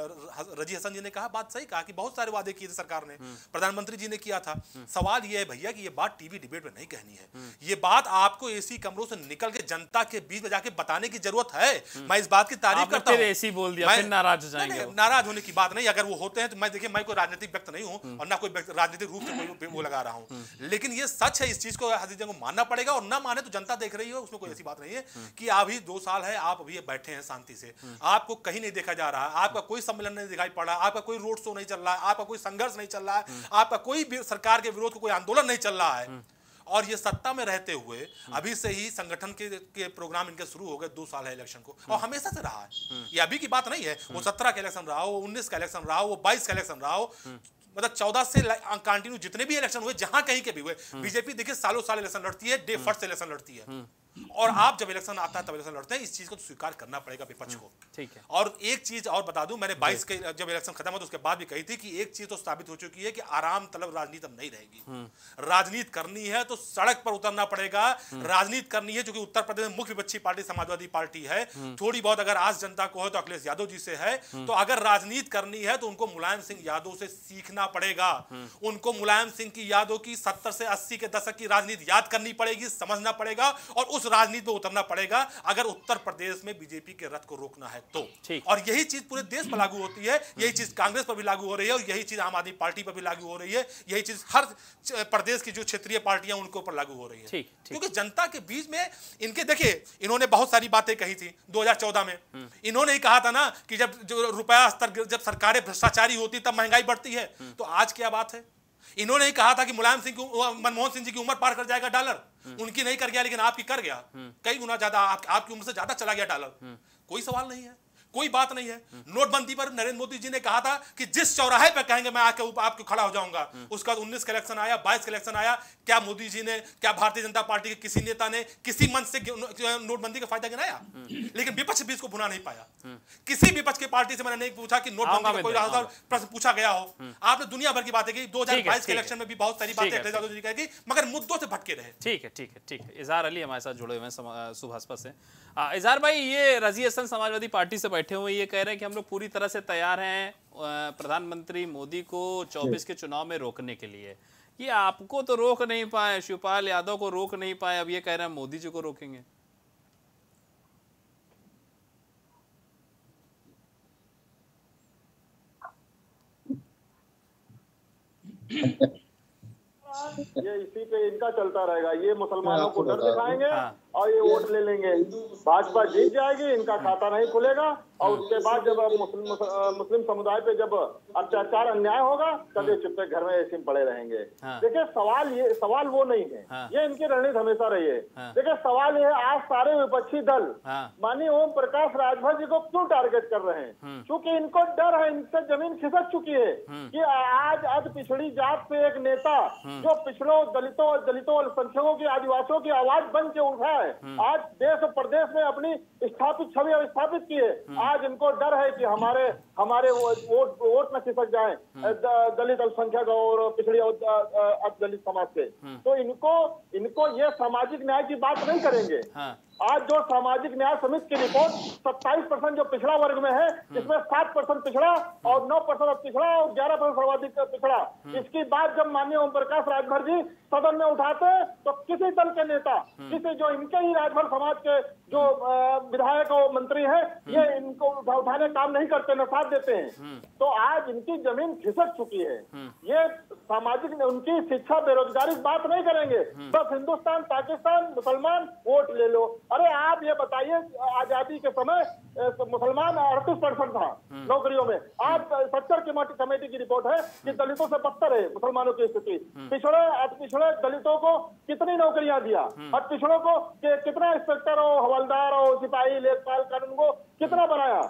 रजी हसन जी ने कहा, बात सही कहा कि बहुत सारे वादे किए थे सरकार ने, प्रधानमंत्री जी ने किया था। सवाल ये है भैया कि ये बात टीवी डिबेट में नहीं कहनी है, ये बात आपको एसी कमरों से निकल के जनता के बीच में जाके बताने की जरूरत है। मैं इस बात की तारीफ करता हूं। एसी बोल दिया, फिर नाराज हो जाएंगे। नाराज होने की बात नहीं, अगर वो होते हैं तो मैं, देखिए मैं कोई राजनीतिक व्यक्ति नहीं हूं और ना कोई राजनीतिक रूप से कोई वो लगा रहा हूं, लेकिन ये सच है, इस चीज को हजीजा को मानना पड़ेगा, और ना माने तो जनता देख रही है, उसमें कोई ऐसी बात नहीं है कि अभी 2 साल है, आप अभी बैठे हैं शांति से, आपको कहीं नहीं देखा जा रहा है, आपका कोई सम्मेलन नहीं दिखाई पड़ रहा, आपका कोई रोड शो नहीं चल रहा है, आपका कोई संघर्ष नहीं चल रहा है, आपका कोई भी सरकार के विरोध को कोई आंदोलन नहीं चल रहा है। और ये सत्ता में रहते हुए अभी से ही संगठन के प्रोग्राम इनके शुरू हो गए। 2 साल है इलेक्शन को, और हमेशा से रहा है, ये अभी की बात नहीं है। वो 17 का इलेक्शन रहा हो, 19 का इलेक्शन रहा हो, वो 22 का इलेक्शन रहा हो, मतलब 14 से कंटिन्यू जितने भी इलेक्शन हुए, जहां कहीं के भी हुए, बीजेपी देखिए सालों साल इलेक्शन लड़ती है, डे फर्स्ट इलेक्शन लड़ती है, और आप जब इलेक्शन आता है तब इलेक्शन लड़ते हैं। इस चीज को तो स्वीकार करना पड़ेगा विपक्ष को। ठीक है। और एक चीज और बता दूं, मैंने 22 के जब इलेक्शन खत्म हुआ तो उसके बाद भी कही थी कि एक चीज तो साबित हो चुकी है कि आराम तलब राजनीति अब नहीं रहेगी। राजनीति करनी है तो सड़क पर उतरना पड़ेगा, राजनीति करनी है, जो कि उत्तर प्रदेश में मुख्य विपक्षी पार्टी समाजवादी पार्टी है। थोड़ी बहुत अगर आज जनता को है तो अखिलेश यादव जी से है, तो अगर राजनीति करनी है तो उनको मुलायम सिंह यादव से सीखना पड़ेगा। उनको मुलायम सिंह की यादव की 70 से 80 के दशक की राजनीति याद करनी पड़ेगी, समझना पड़ेगा, और उस राजनीति में उतरना पड़ेगा अगर उत्तर प्रदेश में बीजेपी के रथ को रोकना है तो। और यही चीज पूरे देश पर लागू होती है, यही चीज कांग्रेस पर भी लागू हो रही है, और यही चीज आम आदमी पार्टी पर भी लागू हो रही है, यही चीज हर प्रदेश की जो क्षेत्रीय पार्टियां उनके ऊपर लागू हो रही है। क्योंकि जनता के बीच में इनके, देखिए इन्होंने बहुत सारी बातें कही थी 2014 में। इन्होंने ही कहा था ना कि जब जो रुपया स्तर, जब सरकारें भ्रष्टाचारी होती तब महंगाई बढ़ती है। तो आज क्या बात है? इन्होंने ही कहा था कि मुलायम सिंह मनमोहन सिंह जी की उम्र पार कर जाएगा डॉलर, उनकी नहीं कर गया लेकिन आपकी कर गया, कई गुना ज्यादा, आपकी उम्र से ज्यादा चला गया डॉलर। कोई सवाल नहीं है, कोई बात नहीं है। नोटबंदी पर नरेंद्र मोदी जी ने कहा था कि जिस चौराहे पे कहेंगे मैं आके आपके खड़ा हो जाऊंगा। उसका 19 का इलेक्शन आया, 22 का इलेक्शन आया, क्या मोदी जी ने, क्या भारतीय जनता पार्टी के किसी नेता ने किसी मंच से नोटबंदी का फायदा गिनाया? लेकिन विपक्ष भी इसको भुना नहीं पाया। किसी विपक्ष की पार्टी से मैंने नहीं पूछा कि नोटबंदी का कोई प्रश्न पूछा गया हो। आपने दुनिया भर की बातें की, 2022 के इलेक्शन में भी बहुत सारी बातें अखिलेश यादव जी कही, मगर मुद्दों से भटके रहे। ठीक है, ठीक है, ठीक है। इजहार अली हमारे साथ जुड़े हुए हैं सुभाषपा से। इजहार भाई, ये रजी हसन समाजवादी पार्टी से बैठे हुए ये कह रहे हैं कि हम लोग पूरी तरह से तैयार हैं प्रधानमंत्री मोदी को 24 के चुनाव में रोकने के लिए। ये आपको तो रोक नहीं पाए, शिवपाल यादव को रोक नहीं पाए, अब ये कह रहे हैं मोदी जी को रोकेंगे। ये इसी पे इनका चलता रहेगा। ये मुसलमानों को डर दिखाएंगे और ये वोट ले लेंगे, भाजपा जीत जाएगी, इनका खाता नहीं खुलेगा, और उसके बाद जब मुस्लिम समुदाय पे जब अत्याचार अन्याय होगा तब ये चुपके घर में ऐसे पड़े रहेंगे। देखिए सवाल वो नहीं है, ये इनकी रणनीति हमेशा रही है। देखिए सवाल ये, आज सारे विपक्षी दल माननीय ओम प्रकाश राजभर जी को क्यों टारगेट कर रहे हैं? क्योंकि इनको डर है, इनसे जमीन खिसक चुकी है कि आज पिछड़ी जात पे एक नेता जो पिछड़ों, दलितों अल्पसंख्यकों की, आदिवासियों की आवाज बन के उठा है, आज देश और प्रदेश में अपनी स्थापित छवि स्थापित की है। आज इनको डर है कि हमारे वोट न खिसक जाए दलित अल्पसंख्यक और पिछड़ी दलित समाज से। तो इनको ये सामाजिक न्याय की बात नहीं करेंगे। आज जो सामाजिक न्याय समिति की रिपोर्ट 27% जो पिछड़ा वर्ग में है, इसमें 7% पिछड़ा और 9% पिछड़ा और 11% सर्वाधिक पिछड़ा। इसकी बात जब माननीय ओम प्रकाश राजभर जी सदन में उठाते तो किसी दल के नेता, किसी जो इनके ही राजभर समाज के जो विधायक और मंत्री हैं, ये इनको उठाने काम नहीं करते, न साथ देते हैं। तो आज इनकी जमीन खिसक चुकी है। ये सामाजिक, उनकी शिक्षा, बेरोजगारी बात नहीं करेंगे, बस हिंदुस्तान पाकिस्तान मुसलमान वोट ले लो। अरे आप ये बताइए, आजादी के समय मुसलमान 38% था नौकरियों में, आज 70 कमेटी की रिपोर्ट है कि दलितों से बदतर है मुसलमानों की स्थिति। पिछड़े दलितों को कितनी नौकरियां दिया, और पिछड़ों को कितना इंस्पेक्टर और हवलदार और सिपाही, लेखपाल, कानून को कितना बनाया।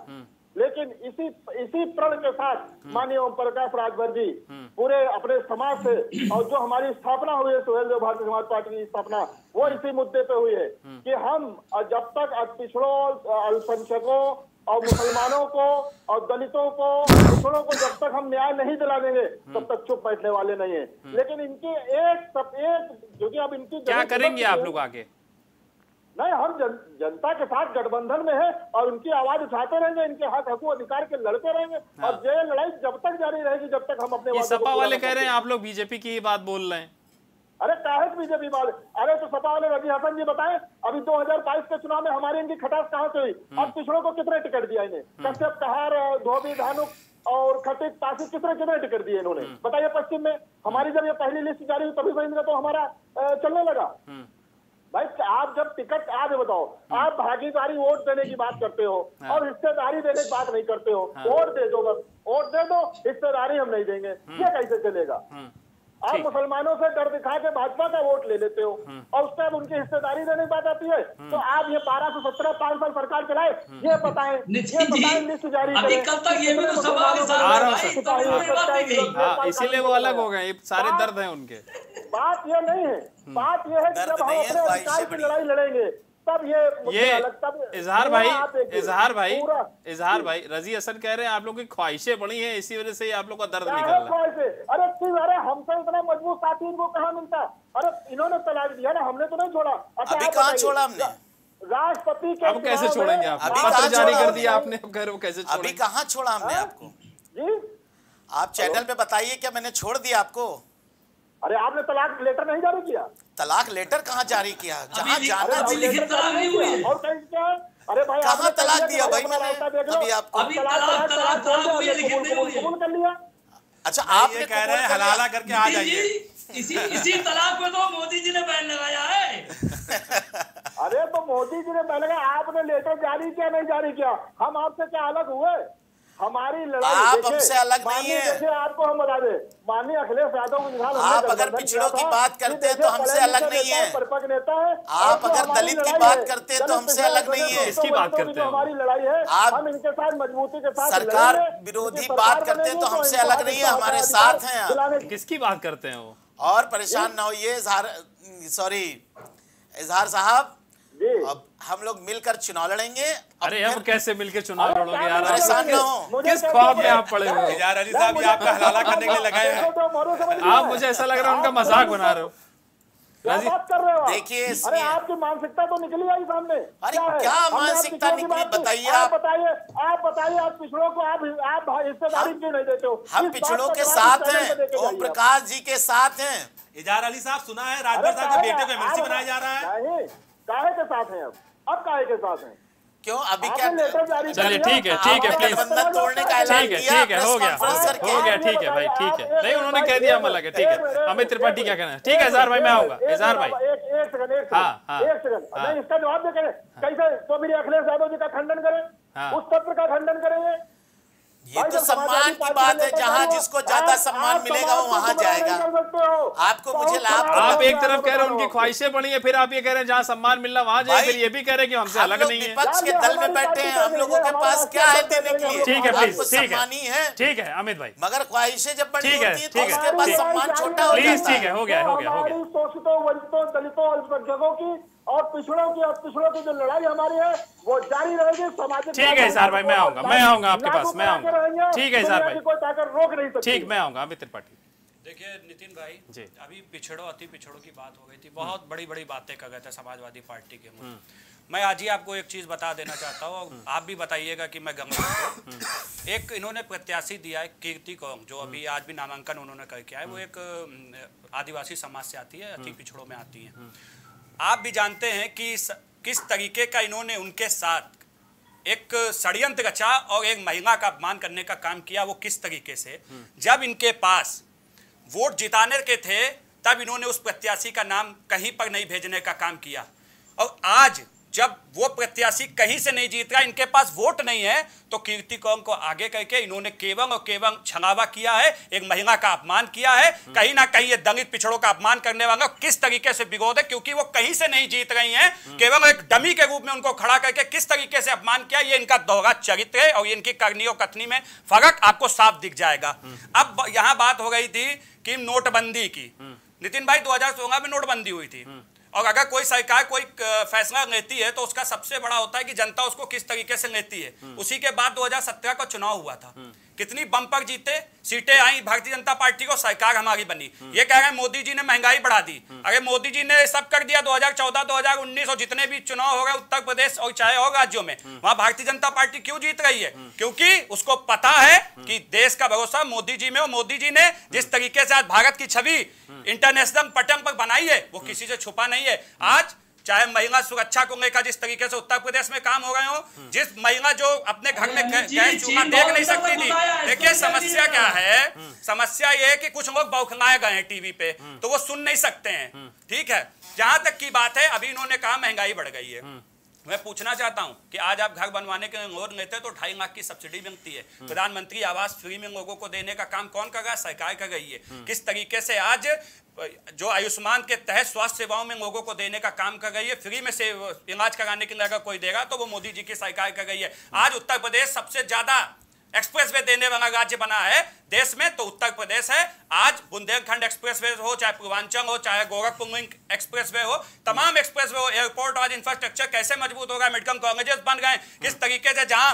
लेकिन इसी प्रण के साथ माननीय ओम प्रकाश राजभर जी पूरे अपने समाज से, और जो हमारी स्थापना हुई है सुहेलदेव भारतीय समाज पार्टी की स्थापना, वो इसी मुद्दे पे हुई है कि हम जब तक पिछड़ों, अल्पसंख्यकों और मुसलमानों को और दलितों को, पिछड़ों को जब तक हम न्याय नहीं दिला देंगे तब तक चुप बैठने वाले नहीं है। लेकिन इनकी एक जो कि अब इनकी क्या करेंगे आप लोग आगे? नहीं, हम जनता के साथ गठबंधन में है और उनकी आवाज उठाते रहेंगे, इनके हक हकूक अधिकार के लड़ते रहेंगे। और ये लड़ाई जब तक जारी रहेगी जब तक हम अपने सपा वाले कह रहे हैं आप लोग बीजेपी की बात बोल रहे हैं। अरे काहे बीजेपी वाले? अरे तो सपा वाले रजी हसन जी बताएं, अभी 2022 के चुनाव में हमारी इनकी खटास कहाँ से हुई? अब पिछड़ों को कितने टिकट दिया इन्हें? कश्यप, कहार, धोबी, धानुक और खटीक, तासिक कितने टिकट दिए इन्होंने? बताइए। पश्चिम में हमारी जब ये पहली लिस्ट जारी हुई तभी इनका तो हमारा चलने लगा। भाई आप जब टिकट आज बताओ, आप भागीदारी वोट देने की बात करते हो और हिस्सेदारी देने की बात नहीं करते हो। वोट दे दो, बस वोट दे दो, हिस्सेदारी हम नहीं देंगे, ये कैसे चलेगा? आप मुसलमानों से डर दिखा के भाजपा का वोट ले लेते हो और उसके बाद उनकी हिस्सेदारी देने की बात आती है। तो आप ये 12 से 17 5 साल सरकार चलाए, ये बताएं लिस्ट जारी अभी कल तक ये भी तो सवाल इसीलिए वो अलग हो गए, सारे दर्द हैं उनके। बात ये नहीं है, बात ये है कि जब हम अपने अधिकार की लड़ाई लड़ेंगे तब ये इजहार भाई रजी हसन कह रहे हैं आप लोग की ख्वाहिशें बड़ी हैं, इसी वजह से आप लोग का दर्द निकल रहा है। अरे हमसे इतना मजबूत साथी इनको कहाँ मिलता? अरे इन्होंने तलाक दिया ना, हमने तो नहीं छोड़ा। अभी कहाँ छोड़ा हमने? राष्ट्रपति के अब कैसे छोड़ेंगे आप? पत्र जारी कर दिया आपने, अब कह रहे हो कैसे छोड़ेंगे? अभी कहाँ छोड़ा हमने आपको जी? आप चैनल पे बताइए क्या मैंने छोड़ दिया आपको? अरे आपने तलाक लेटर नहीं जारी किया? तलाक लेटर कहाँ जारी किया? जहाँ जाना लिखित तलाक नहीं हुई है। और कहीं क्या? अरे भाई कहाँ तलाक दिया भाई मैंने अभी आपको? अभी तलाक हुई है, लिखित नहीं हुई है। कबूल कर लिया। अच्छा आप ये कह रहे हैं हलाला करके आ जाइए। इसी तलाक पे तो मोदी जी ने बैन लगाया है। अरे तो मोदी जी ने बैन लगाया, आपने लेटर जारी किया नहीं जारी किया? हम आपसे क्या अलग हुए? हमारी लड़ाई आप हमसे अलग नहीं है। देखिए आपको हम बता दें, माननीय अखिलेश यादव आप अगर पिछड़ों की बात करते हैं तो हमसे अलग नहीं है। परिपक्व नेता है। आप अगर दलित की बात करते हैं तो हमसे अलग नहीं है। किसकी बात करते हैं? हमारी लड़ाई है, आप हम इनके साथ मजबूती के साथ सरकार विरोधी बात करते हैं तो हमसे अलग नहीं है, हमारे साथ हैं आप। किसकी बात करते हैं वो? और परेशान ना होइए इजहार साहब, अब हम लोग मिलकर चुनाव लड़ेंगे। अरे हम कैसे मिलकर चुनाव लड़ोगे यार? परेशान ना हो। किस ख्वाब में आप पड़े हुए? इजहार अली साहब ये आपका हलाला करने के लिए लगाए हैं। आप मुझे ऐसा लग रहा है उनका मजाक बना रहे हो। बात कर रहे हो? देखिए अरे आपकी मानसिकता तो निकली आई सामने। अरे क्या मानसिकता निकली बताइए आप बताइए आप पिछड़ों को आप हिस्सेदारी क्यों नहीं देते हो? हम पिछड़ों के साथ हैं, ओम प्रकाश जी के साथ हैं। इजहार अली साहब सुना है राजभर साहब के बेटे को एमएलसी बनाया जा रहा है? नहीं, काहे के साथ हैं? अब काहे के साथ हैं? क्यों अभी क्या? चलिए ठीक है प्लीज, गठबंधन तोड़ने का ऐलान किया, ठीक है हो गया ठीक है भाई, ठीक है। नहीं उन्होंने कह दिया हम अलग है, ठीक है। अमित त्रिपाठी क्या कहना है? ठीक है इजहार भाई, मैं आऊंगा। इजहार भाई एक सेकंड नहीं, इसका जवाब दे करें कैसे? तो मेरे अखिलेश यादव जी का खंडन करें, उस तत्व का खंडन करेंगे। ये तो सम्मान की बात है, जहाँ जिसको ज्यादा सम्मान मिलेगा वो वहां जाएगा। आपको मुझे लाभ, आप एक तरफ कह रहे हैं उनकी ख्वाहिशें बड़ी है, फिर आप ये कह रहे हैं जहाँ सम्मान मिलना वहां जाए, फिर ये भी कह रहे हैं कि हमसे अलग नहीं है। विपक्ष के दल में बैठे हैं, हम लोगों के पास क्या है देने के लिए? ठीक है प्लीज, सम्मानी है, ठीक है अमित भाई, मगर ख्वाहिशें जब बड़ी ठीक है, होती है तो उसके बाद सम्मान छोटा हो प्लीज, जाता ठीक है, हो गया शोषितों, वंचितों, दलितों, अल्पसंख्यकों की और पिछड़ों की जो लड़ाई हमारी है वो जारी रहेगी। सामाजिक ठीक है इजहार भाई, मैं आऊंगा आपके पास, मैं आऊंगा। ठीक है इजहार भाई, कोई ताकत रोक नहीं सकती। ठीक, मैं आऊंगा। अमित त्रिपाठी देखिए नितिन भाई जी, अभी पिछड़ों अति पिछड़ों की बात हो गई थी, बहुत बड़ी बड़ी बातें कर गए थे समाजवादी पार्टी के मुंह। मैं आज ही आपको एक चीज बता देना चाहता हूँ, आप भी बताइएगा कि मैं गंगा को एक इन्होंने प्रत्याशी दिया है कीर्ति कौंग, जो अभी आज भी नामांकन उन्होंने करके आए। वो एक आदिवासी समाज से आती है, अति पिछड़ों में आती है। आप भी जानते हैं कि किस तरीके का इन्होंने उनके साथ एक षड्यंत्र रचा और एक महिला का अपमान करने का काम किया। वो किस तरीके से, जब इनके पास वोट जिताने के थे तब इन्होंने उस प्रत्याशी का नाम कहीं पर नहीं भेजने का काम किया, और आज जब वो प्रत्याशी कहीं से नहीं जीत रहा, इनके पास वोट नहीं है, तो कीर्ति कौर को आगे करके इन्होंने केवल और केवल छलावा किया है, एक महिला का अपमान किया है। कहीं ना कहीं ये दलित पिछड़ों का अपमान करने वाला किस तरीके से विरोध है, क्योंकि वो कहीं से नहीं जीत रही हैं, केवल एक डमी के रूप में उनको खड़ा करके किस तरीके से अपमान किया, ये इनका दोहरा चरित्र है और इनकी करनी और कथनी में फर्क आपको साफ दिख जाएगा। अब यहाँ बात हो गई थी कि नोटबंदी की। नितिन भाई 2016 में नोटबंदी हुई थी, और अगर कोई सरकार कोई फैसला लेती है तो उसका सबसे बड़ा होता है कि जनता उसको किस तरीके से लेती है। उसी के बाद 2017 का चुनाव हुआ था, कितनी बम्पर जीते, सीटें आई भारतीय जनता पार्टी को, सरकार हमारी बनी। ये कह रहे हैं मोदी जी ने महंगाई बढ़ा दी। अरे मोदी जी ने सब कर दिया 2014, 2019 और जितने भी चुनाव हो गए उत्तर प्रदेश और चाहे और राज्यों में, वहां भारतीय जनता पार्टी क्यों जीत रही है? क्योंकि उसको पता है कि देश का भरोसा मोदी जी में, और मोदी जी ने जिस तरीके से आज भारत की छवि इंटरनेशनल पटल पर बनाई है वो किसी से छुपा नहीं है। आज चाहे महिला सुरक्षा को लेकर जिस तरीके से उत्तर प्रदेश में काम हो रहे हो, जिस महिला जो अपने घर में गैस चूल्हा देख नहीं सकती थी, देखिए समस्या क्या है, समस्या ये है कि कुछ लोग बौखलाए गए हैं टीवी पे, तो वो सुन नहीं सकते हैं। ठीक है, जहां तक की बात है, अभी इन्होंने कहा महंगाई बढ़ गई है। मैं पूछना चाहता हूं कि आज आप घर बनवाने के लोन लेते हैं तो 2.5 लाख की सब्सिडी मिलती है। प्रधानमंत्री आवास फ्री में लोगों को देने का काम कौन कर रहा है? सरकार कर रही है। किस तरीके से आज जो आयुष्मान के तहत स्वास्थ्य सेवाओं में लोगों को देने का काम कर रही है, फ्री में से इलाज कराने के लिए अगर कोई देगा तो वो मोदी जी की सरकार कर रही है। आज उत्तर प्रदेश सबसे ज्यादा एक्सप्रेसवे देने वाला राज्य बना है देश में, तो उत्तर प्रदेश है। आज बुंदेलखंड एक्सप्रेसवे हो, चाहे पूर्वांचल हो, चाहे गोरखपुर लिंक एक्सप्रेसवे हो, तमाम एक्सप्रेसवे हो, एयरपोर्ट, आज इंफ्रास्ट्रक्चर कैसे मजबूत होगा, मेडिकल कॉलेजेस बन गए किस तरीके से, जहां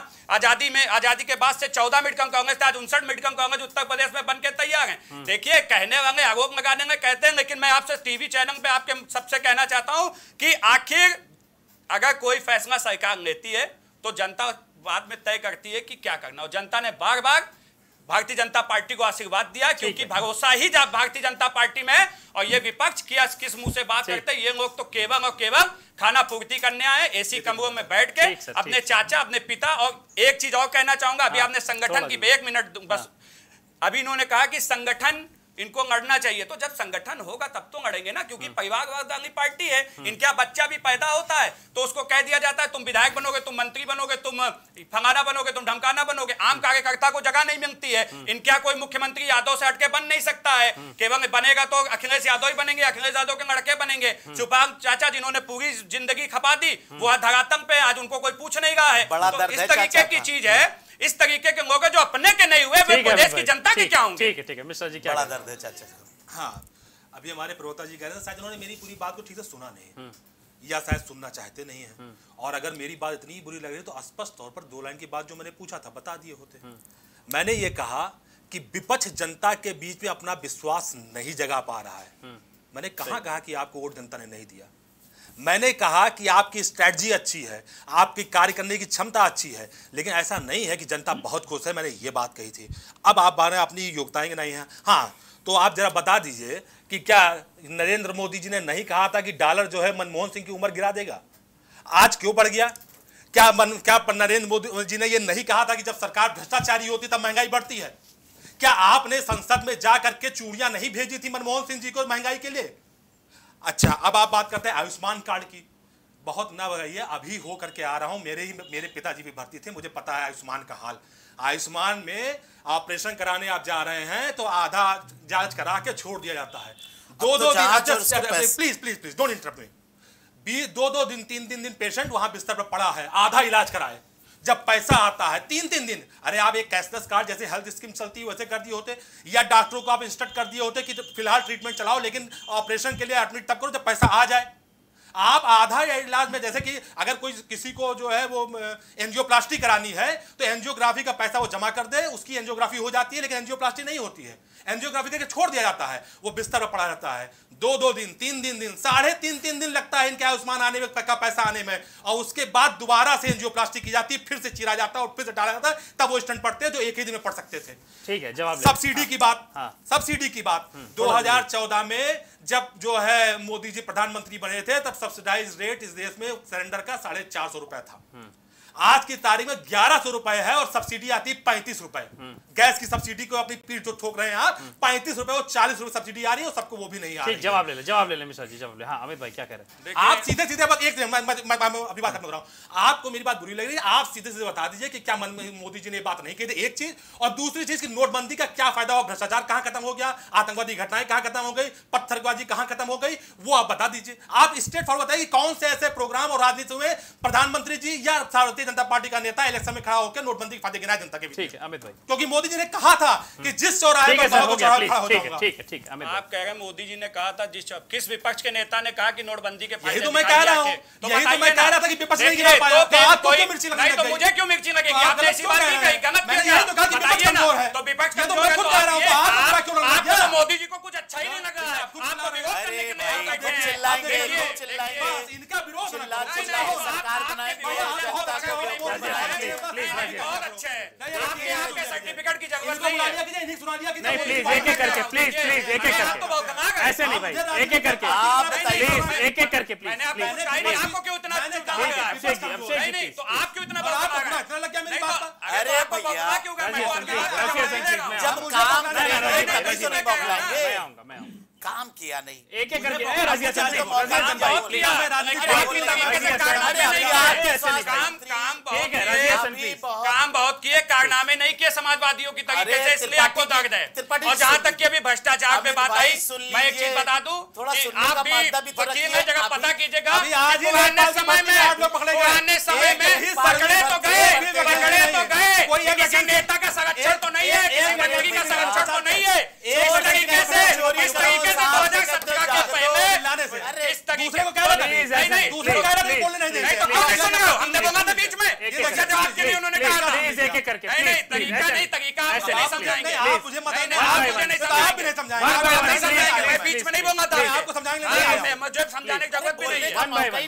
आजादी के बाद से 14 मेडिकल कॉलेज थे, आज 59 मेडिकल कॉलेज उत्तर प्रदेश में बन के तैयार हैं। देखिए, कहने वाले आरोप लगाने में कहते हैं, लेकिन मैं आपसे टीवी चैनल पे आपके सबसे कहना चाहता हूं कि आखिर अगर कोई फैसला सरकार लेती है तो जनता बाद में तय करती है कि क्या करना, और जनता ने बार बार भारतीय जनता पार्टी को आशीर्वाद दिया, क्योंकि भरोसा ही भारतीय जनता पार्टी में है। और ये विपक्ष किस मुंह से बात करते हैं, ये लोग तो केवल और केवल खाना पूर्ति करने आए, एसी कमरों में बैठ के अपने चाचा, अपने पिता। और एक चीज और कहना चाहूंगा, अभी आपने संगठन की, 1 मिनट बस, अभी इन्होंने कहा कि संगठन इनको लड़ना चाहिए, तो जब संगठन होगा तब तो लड़ेंगे ना, क्योंकि परिवारवाद वाली पार्टी है। इनका बच्चा भी पैदा होता है तो उसको कह दिया जाता है तुम विधायक बनोगे, तुम मंत्री बनोगे, तुम फलाना बनोगे, तुम ढमकाना बनोगे। आम कार्यकर्ता को जगह नहीं मिलती है। इनका कोई मुख्यमंत्री यादव से हटके बन नहीं सकता है, केवल बनेगा तो अखिलेश यादव ही बनेंगे, अखिलेश यादव के लड़के बनेंगे। सुभाष चाचा जिन्होंने पूरी जिंदगी खपा दी, वो धरातल पे, आज उनको कोई पूछ नहीं रहा है। तो इस तरीके की चीज है, इस तरीके के लोग जो अपने के नहीं हुए, वे प्रदेश की जनता के क्या होंगे? ठीक है मिश्रा जी, क्या बड़ा दर्द है चाचा। हाँ, अभी हमारे प्रवक्ता जी कह रहे थे शायद उन्होंने मेरी पूरी बात को ठीक से सुना नहीं, या शायद सुनना चाहते नहीं है। और अगर मेरी बात इतनी बुरी लग रही है तो स्पष्ट तौर पर 2 लाइन की बात जो मैंने पूछा था बता दिए होते। मैंने ये कहा कि विपक्ष जनता के बीच में अपना विश्वास नहीं जगा पा रहा है। मैंने कहा कि आपको वोट जनता ने नहीं दिया। मैंने कहा कि आपकी स्ट्रैटेजी अच्छी है, आपकी कार्य करने की क्षमता अच्छी है, लेकिन ऐसा नहीं है कि जनता बहुत खुश है। मैंने ये बात कही थी। अब आप बारे अपनी योग्यताएं नहीं हैं। हाँ, तो आप जरा बता दीजिए कि क्या नरेंद्र मोदी जी ने नहीं कहा था कि डॉलर जो है मनमोहन सिंह की उम्र गिरा देगा? आज क्यों बढ़ गया? क्या नरेंद्र मोदी जी ने यह नहीं कहा था कि जब सरकार भ्रष्टाचारी होती तब महंगाई बढ़ती है? क्या आपने संसद में जा करके चूड़ियां नहीं भेजी थी मनमोहन सिंह जी को महंगाई के लिए? अच्छा, अब आप बात करते हैं आयुष्मान कार्ड की। बहुत न बताइए, अभी हो करके आ रहा हूं, मेरे पिताजी भी भर्ती थे, मुझे पता है आयुष्मान का हाल। आयुष्मान में ऑपरेशन कराने आप जा रहे हैं तो आधा जांच करा के छोड़ दिया जाता है। 2-2 दिन, प्लीज डोंट इंटरप्ट मी। 2-2 दिन, 3-3 दिन पेशेंट वहां बिस्तर पर पड़ा है, आधा इलाज कराए। जब पैसा आता है 3-3 दिन, अरे आप एक कैशलेस कार्ड जैसे हेल्थ स्कीम चलती है वैसे कर दिए होते, या डॉक्टरों को आप इंस्ट्रक्ट कर दिए होते कि फिलहाल ट्रीटमेंट चलाओ, लेकिन ऑपरेशन के लिए एडमिट तब करो जब पैसा आ जाए। आप आधा इलाज में, जैसे कि अगर कोई किसी को जो है वो एंजियोप्लास्टी करानी है तो एंजियोग्राफी का पैसा वो जमा कर दे, उसकी एंजियोग्राफी हो जाती है, लेकिन एंजियोप्लास्टी नहीं होती है। एंजियोग्राफी करके छोड़ दिया जाता है, वो बिस्तर पर पड़ा रहता है। 2-2 दिन, 3-3 दिन, 3.5 दिन लगता है इनके आयुष्मान आने में, का पैसा आने में, और उसके बाद दोबारा से एंजियोप्लास्टी की जाती है, फिर से चीरा जाता है और फिर से डाला जाता है, तब वो स्टंट पड़ते हैं जो एक ही दिन में पड़ सकते थे। ठीक है, जवाब। सब्सिडी की बात, सब्सिडी की बात 2014 में जब जो है मोदी जी प्रधानमंत्री बने थे, तब सब्सिडाइज रेट इस देश में सिलेंडर का 450 रुपए था। आज की तारीख में 1100 रुपए है और सब्सिडी आती है 35 रुपए। गैस की सब्सिडी को अपनी पीठ जो ठोक रहे हैं आप, 35 रुपए और 40 रुपए सब्सिडी आ रही है और सबको वो भी नहीं आ रही है। जवाब ले ले मिश्रा जी, जवाब ले। हाँ अमित भाई क्या कह रहे हैं? आप सीधे सीधे बात एक मैं अभी बात कर रहा हूं, आपको मेरी बात बुरी लग रही है, आप सीधे सीधे बता दीजिए कि क्या मोदी जी ने बात नहीं कही थी, एक चीज। और दूसरी चीज की नोटबंदी का क्या फायदा हुआ, भ्रष्टाचार कहां खत्म हो गया, आतंकवादी घटनाएं कहां खत्म हो गई, पत्थरबाजी कहां खत्म हो गई, वो आप बता दीजिए। आप स्ट्रेट फॉरवर्ड बताइए कौन से ऐसे प्रोग्राम और राजनीति में प्रधानमंत्री जी या भारतीय जनता पार्टी का नेता इलेक्शन में खड़ा होकर नोटबंदी के फायदे गिनाए जनता के बीच। ठीक है अमित भाई, क्योंकि मोदी जी ने कहा था कि जिस चौराहे पर खड़ा हो जाऊंगा। ठीक है अमित आप कह रहे हैं मोदी जी ने कहा था, किस विपक्ष के नेता ने कहा कि नोटबंदी के फायदे? यही तो मैं कह रहा हूं, यही तो मैं कह रहा था कि विपक्ष नहीं गिना पाया। तो आपको क्यों मिर्ची लगने लग गई? तो मुझे क्यों मिर्ची लगेगी? आपने ऐसी बात नहीं कही, गलत मैंने यही तो कहा कि विपक्ष कमजोर है। तो विपक्ष तो मैं खुद कह रहा हूं, तो आप क्यों लग गया? आपको मोदी जी को कुछ अच्छा ही नहीं लग रहा है, आपको विरोध करने के लिए बैठे हैं। चिल्लाएंगे इनका विरोध सरकार बनाएंगे, बहुत अच्छा है, आपके यहाँ पे सर्टिफिकेट की जरूरत नहीं है। नहीं प्लीज एक एक करके, प्लीज एक एक करके, ऐसे नहीं भाई, एक एक करके प्लीज, एक एक करके प्लीज। मैंने आपको कुछ कहा नहीं, आपको क्यों इतना अभिषेक जी नहीं, तो आप क्यों इतना इतना लग गया मेरी बात पर? अरे भैया क्यों कर जब काम करेंगे तभी तो नहीं बौखलाएंगे। मैं आऊंगा काम किया नहीं, एक एक करके रजिया काम बहुत किए, कारनामे नहीं किए समाजवादियों की तरीके से, इसलिए आपको दर्द है। और जहां तक कि अभी भ्रष्टाचार पे बात आई, मैं एक चीज बता दूं, आप भी वकील है, जगह पता कीजिएगा, पुराने समय में पकड़े तो गए, किसी नेता का संरक्षण तो नहीं है, किसी मंत्री का संरक्षण तो नहीं है। इस तरीके से 2017 के पहले इस तरीके को हमने बोला था बीच में, जवाब के लिए उन्होंने कहा था तरीका नहीं समझाएंगे, आप मुझे नहीं समझाएंगे, बीच में नहीं बोलना था, आपको समझाएंगे, मुझे समझाने की जरूरत भी नहीं है।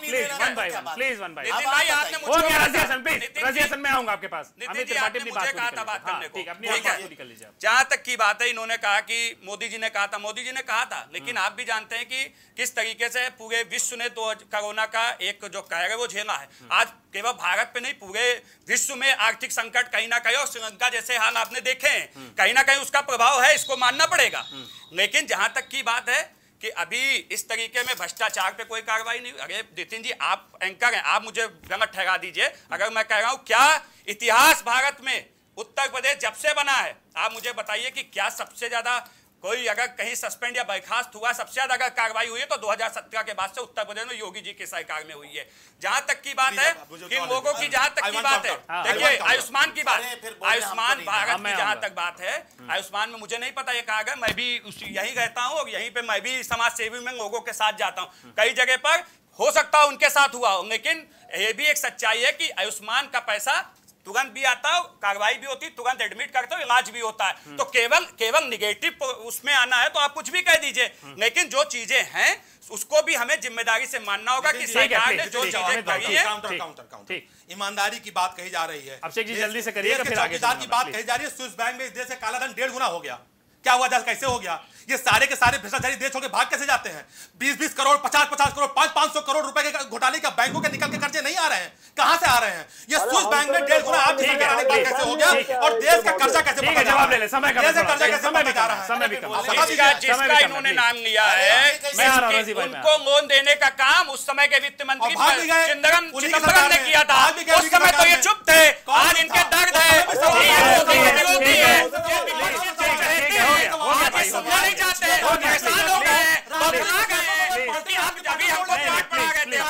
मैं आऊंगा आपके पास। मुझे कहा था बात करने को, जहां तक की बात है, इन्होंने कहा कि मोदी जी ने कहा था, लेकिन आप भी जानते हैं कि किस तरीके से पूरे विश्व ने तो कोरोना का एक जो कहर है वो झेला है। आज केवल भारत पे नहीं, पूरे विश्व में आर्थिक संकट कहीं ना कहीं, और श्रीलंका जैसे हाल आपने देखे हैं, कहीं ना कहीं उसका प्रभाव है, इसको मानना पड़ेगा। लेकिन जहां तक की बात है कि अभी इस तरीके में भ्रष्टाचार पे कोई कार्रवाई नहीं। अरे नितिन जी, आप एंकर हैं, आप मुझे गलत ठहरा दीजिए अगर मैं कह रहा हूं, क्या इतिहास भारत में उत्तर प्रदेश जब से बना है, आप मुझे बताइए कि क्या सबसे ज्यादा कोई अगर कहीं सस्पेंड या बर्खास्त हुआ, सबसे ज्यादा अगर कार्रवाई हुई है तो 2017 के बाद से उत्तर प्रदेश में योगी जी की सरकार में हुई है। जहां तक की बात है कि लोगों की, जहां तक की बात है, देखिए आयुष्मान की बात, आयुष्मान भारत की जहां तक बात है, आयुष्मान में मुझे नहीं पता ये कहा गया, मैं भी यहीं रहता हूँ और यहीं पे मैं भी समाज सेवी में लोगों के साथ जाता हूँ, कई जगह पर हो सकता है उनके साथ हुआ हो, लेकिन ये भी एक सच्चाई है कि आयुष्मान का पैसा तुरंत भी आता है, कार्रवाई भी होती है, तुरंत एडमिट करते हो, इलाज भी होता है। तो केवल निगेटिव उसमें आना है तो आप कुछ भी कह दीजिए, लेकिन जो चीजें हैं उसको भी हमें जिम्मेदारी से मानना होगा कि सरकार ने जो चीजें कही है। काउंटर ईमानदारी की बात कही जा रही है, अभिषेक जी जल्दी से करिए, चौकीदार की बात कही जा रही है। स्विस बैंक में इस देश से काला धन 1.5 गुना हो गया। क्या हुआ, कैसे हो गया? ये सारे के सारे भ्रष्टाचारी देश छोड़ के भाग कैसे जाते हैं? 20-20 करोड़, 50-50 करोड़, 500-500 करोड़ रुपए के घोटाले का बैंकों के निकल के कर्जे नहीं आ रहे हैं, कहां से आ रहे हैं? ये स्विस बैंक में 1.5 गुना आप जिसके आने के बाद कैसे हो गया, और देश का कर्जा कैसे बढ़ा? जवाब ले ले, समय का कर्जा कैसे बढ़ा जा रहा है? समय भी कम, जिसका इन्होंने नाम लिया है, उनको लोन देने का काम उस समय के वित्त मंत्री चिदंबरम ने किया था, उस समय तो ये चुप थे, आज इनके दर्द नहीं चाहते, परेशान हो गए, बदला गए, अभी हमको पाठ पढ़ा गए थे,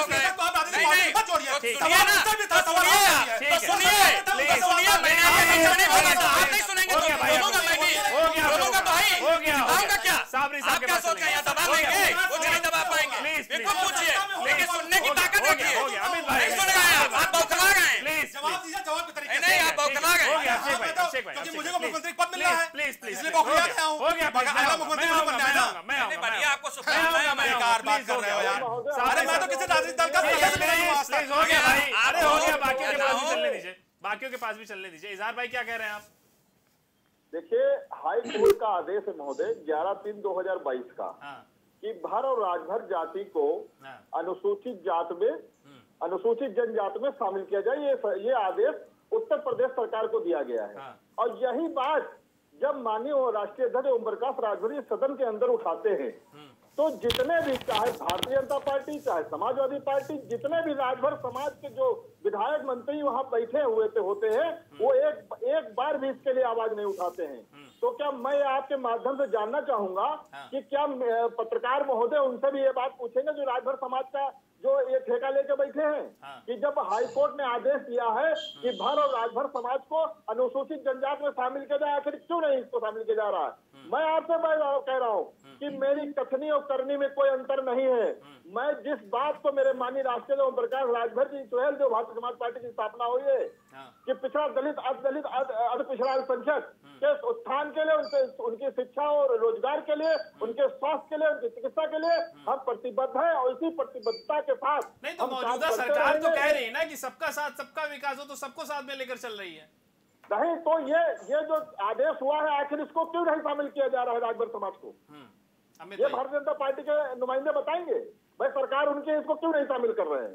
सुनिए, मैंने आपको समझाने बोला था, आप नहीं सुनेंगे तो बोलूंगा मैं भी, बोलूंगा भाई, आऊंगा क्या? आप क्या सोच रहे हैं, दबा लेंगे? कुछ नहीं दबा पाएंगे, बिल्कुल पूछिए, लेकिन सुनने की ताकत रखिए। नहीं सुन रहे हैं आप बौखला गए, नहीं आप बौखला गए, क्योंकि मुझे मुख्यमंत्री पद मिल रहा है, इसलिए बौखला गया हूं। अगला मुख्यमंत्री बनना है ना, बढ़िया आपको बेकार बात कर रहे हो यार। अरे मैं तो किसी राजनीतिक दल का हो गया भाई, अरे हो गया, बाकियों के पास भी चलने दीजिए, बाकियों के पास भी चलने दीजिए। इजहार भाई क्या कह रहे हैं आप? देखिए, हाई कोर्ट का आदेश है महोदय 11/3/2022 का, कि भर और राजभर जाति को अनुसूचित जात में अनुसूचित जनजाति में शामिल किया जाए, ये आदेश उत्तर प्रदेश सरकार को दिया गया है। और यही बात जब माननीय राष्ट्रीय अध्यक्ष ओम प्रकाश राजभर सदन के अंदर उठाते हैं तो जितने भी, चाहे भारतीय जनता पार्टी चाहे समाजवादी पार्टी, जितने भी राजभर समाज के जो विधायक मंत्री वहां बैठे हुए होते हैं, वो एक बार भी इसके लिए आवाज नहीं उठाते हैं। तो क्या मैं आपके माध्यम से जानना चाहूंगा कि क्या पत्रकार महोदय उनसे भी ये बात पूछेंगे जो राजभर समाज का जो ये ठेका लेके बैठे हैं कि जब हाईकोर्ट ने आदेश दिया है कि भर और राजभर समाज को अनुसूचित जनजाति में शामिल किया जाए, आखिर क्यों नहीं इसको शामिल किया जा रहा है? मैं आपसे कह रहा हूँ कि मेरी कथनी और करनी में कोई अंतर नहीं है। मैं जिस बात को मेरे माननीय राष्ट्रीय ओम प्रकाश राजभर जी सुहेल जो भारतीय समाज पार्टी की स्थापना हुई है कि पिछड़ा दलित अर्ध पिछड़ा अल्पसंख्यक के उत्थान के लिए, उनकी शिक्षा और रोजगार के लिए, उनके स्वास्थ्य के लिए, उनकी चिकित्सा के लिए हम प्रतिबद्ध हैं और इसी प्रतिबद्धता के साथ नहीं तो मौजूदा सरकार तो कह रही है ना कि सबका साथ सबका विकास हो, तो सबको साथ में लेकर चल रही है। नहीं तो ये जो आदेश हुआ है आखिर इसको क्यों नहीं शामिल किया जा रहा है राजभर समाज को? ये भारतीय जनता पार्टी के नुमाइंदे बताएंगे भाई सरकार उनके इसको क्यों नहीं शामिल कर रहे हैं?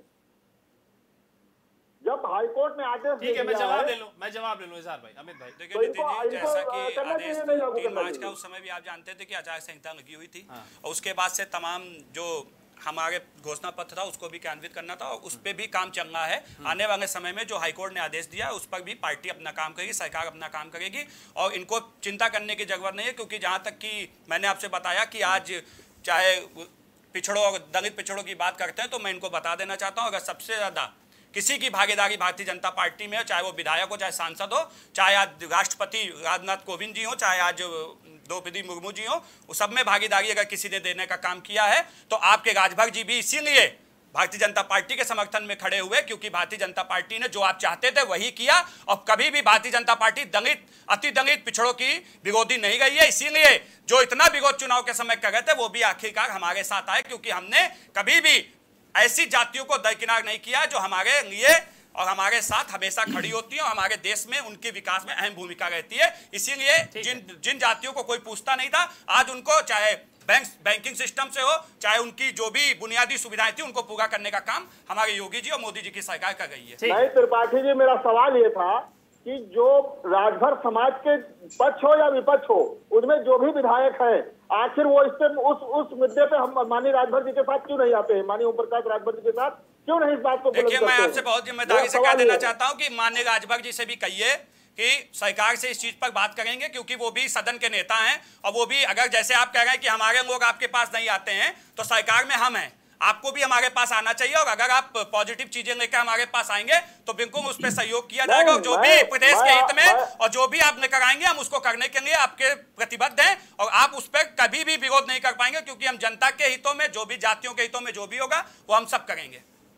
जब हाईकोर्ट ने आदेश ठीक है, मैं जवाब ले लूं इजहार भाई, अमित भाई। देखिए नितिन जी, जैसा कि आदेश 3 मार्च का उस समय भी आप जानते थे कि आचार संहिता लगी हुई थी और उसके बाद से तमाम जो हमारे घोषणा पत्र था उसको भी क्रियान्वित करना था और उस पर भी काम चल रहा है। आने वाले समय में जो हाईकोर्ट ने आदेश दिया उस पर भी पार्टी अपना काम करेगी, सरकार अपना काम करेगी और इनको चिंता करने की जरूरत नहीं है, क्योंकि जहां तक कि मैंने आपसे बताया कि आज चाहे पिछड़ों और दलित पिछड़ों की बात करते हैं तो मैं इनको बता देना चाहता हूँ, अगर सबसे ज़्यादा किसी की भागीदारी भारतीय जनता पार्टी में हो, चाहे वो विधायक हो, चाहे सांसद हो, चाहे आज राष्ट्रपति राजनाथ कोविंद जी हो, चाहे आज द्रौपदी मुर्मू जी हो, उस सब में भागीदारी अगर किसी ने देने का काम किया है तो आपके राजभर जी भी इसीलिए भारतीय जनता पार्टी के समर्थन में खड़े हुए, क्योंकि भारतीय जनता पार्टी ने जो आप चाहते थे वही किया और कभी भी भारतीय जनता पार्टी दलित अति दलित पिछड़ों की विरोधी नहीं गई है। इसीलिए जो इतना विरोध चुनाव के समय कर रहे थे वो भी आखिरकार हमारे साथ आए, क्योंकि हमने कभी भी ऐसी जातियों को दरकिनार नहीं किया जो हमारे लिए और हमारे साथ हमेशा खड़ी होती है और हमारे देश में उनके विकास में अहम भूमिका रहती है। इसीलिए जिन जातियों को कोई पूछता नहीं था, आज उनको चाहे बैंकिंग सिस्टम से हो, चाहे उनकी जो भी बुनियादी सुविधाएं थी उनको पूरा करने का काम हमारे योगी जी और मोदी जी की सरकार कर रही है। नहीं त्रिपाठी जी, मेरा सवाल ये था कि जो राजभर समाज के पक्ष हो या विपक्ष हो, उनमें जो भी विधायक है आखिर वो इस उस मुद्दे पे हम माननीय राजभर जी के साथ क्यों नहीं आते हैं? माननीय ओम प्रकाश राजभर जी के साथ क्यों नहीं इस बात को? देखिए, मैं आपसे बहुत जिम्मेदारी से कह देना चाहता हूं कि माननीय राजभर जी से भी कहिए कि सरकार से इस चीज पर बात करेंगे, क्योंकि वो भी सदन के नेता हैं और वो भी अगर जैसे आप कह रहे हैं कि हमारे लोग आपके पास नहीं आते हैं, तो सरकार में हम हैं, आपको भी हमारे पास आना चाहिए और अगर आप पॉजिटिव चीजें लेकर हमारे पास आएंगे तो बिल्कुल उस पर सहयोग किया जाएगा और जो भी प्रदेश के हित में और जो भी आप लेकर आएंगे हम उसको करने के लिए आपके प्रतिबद्ध हैं और आप उस पर कभी भी विरोध नहीं कर पाएंगे, क्योंकि हम जनता के हितों में, जो भी जातियों के हितों में जो भी होगा वो हम सब करेंगे।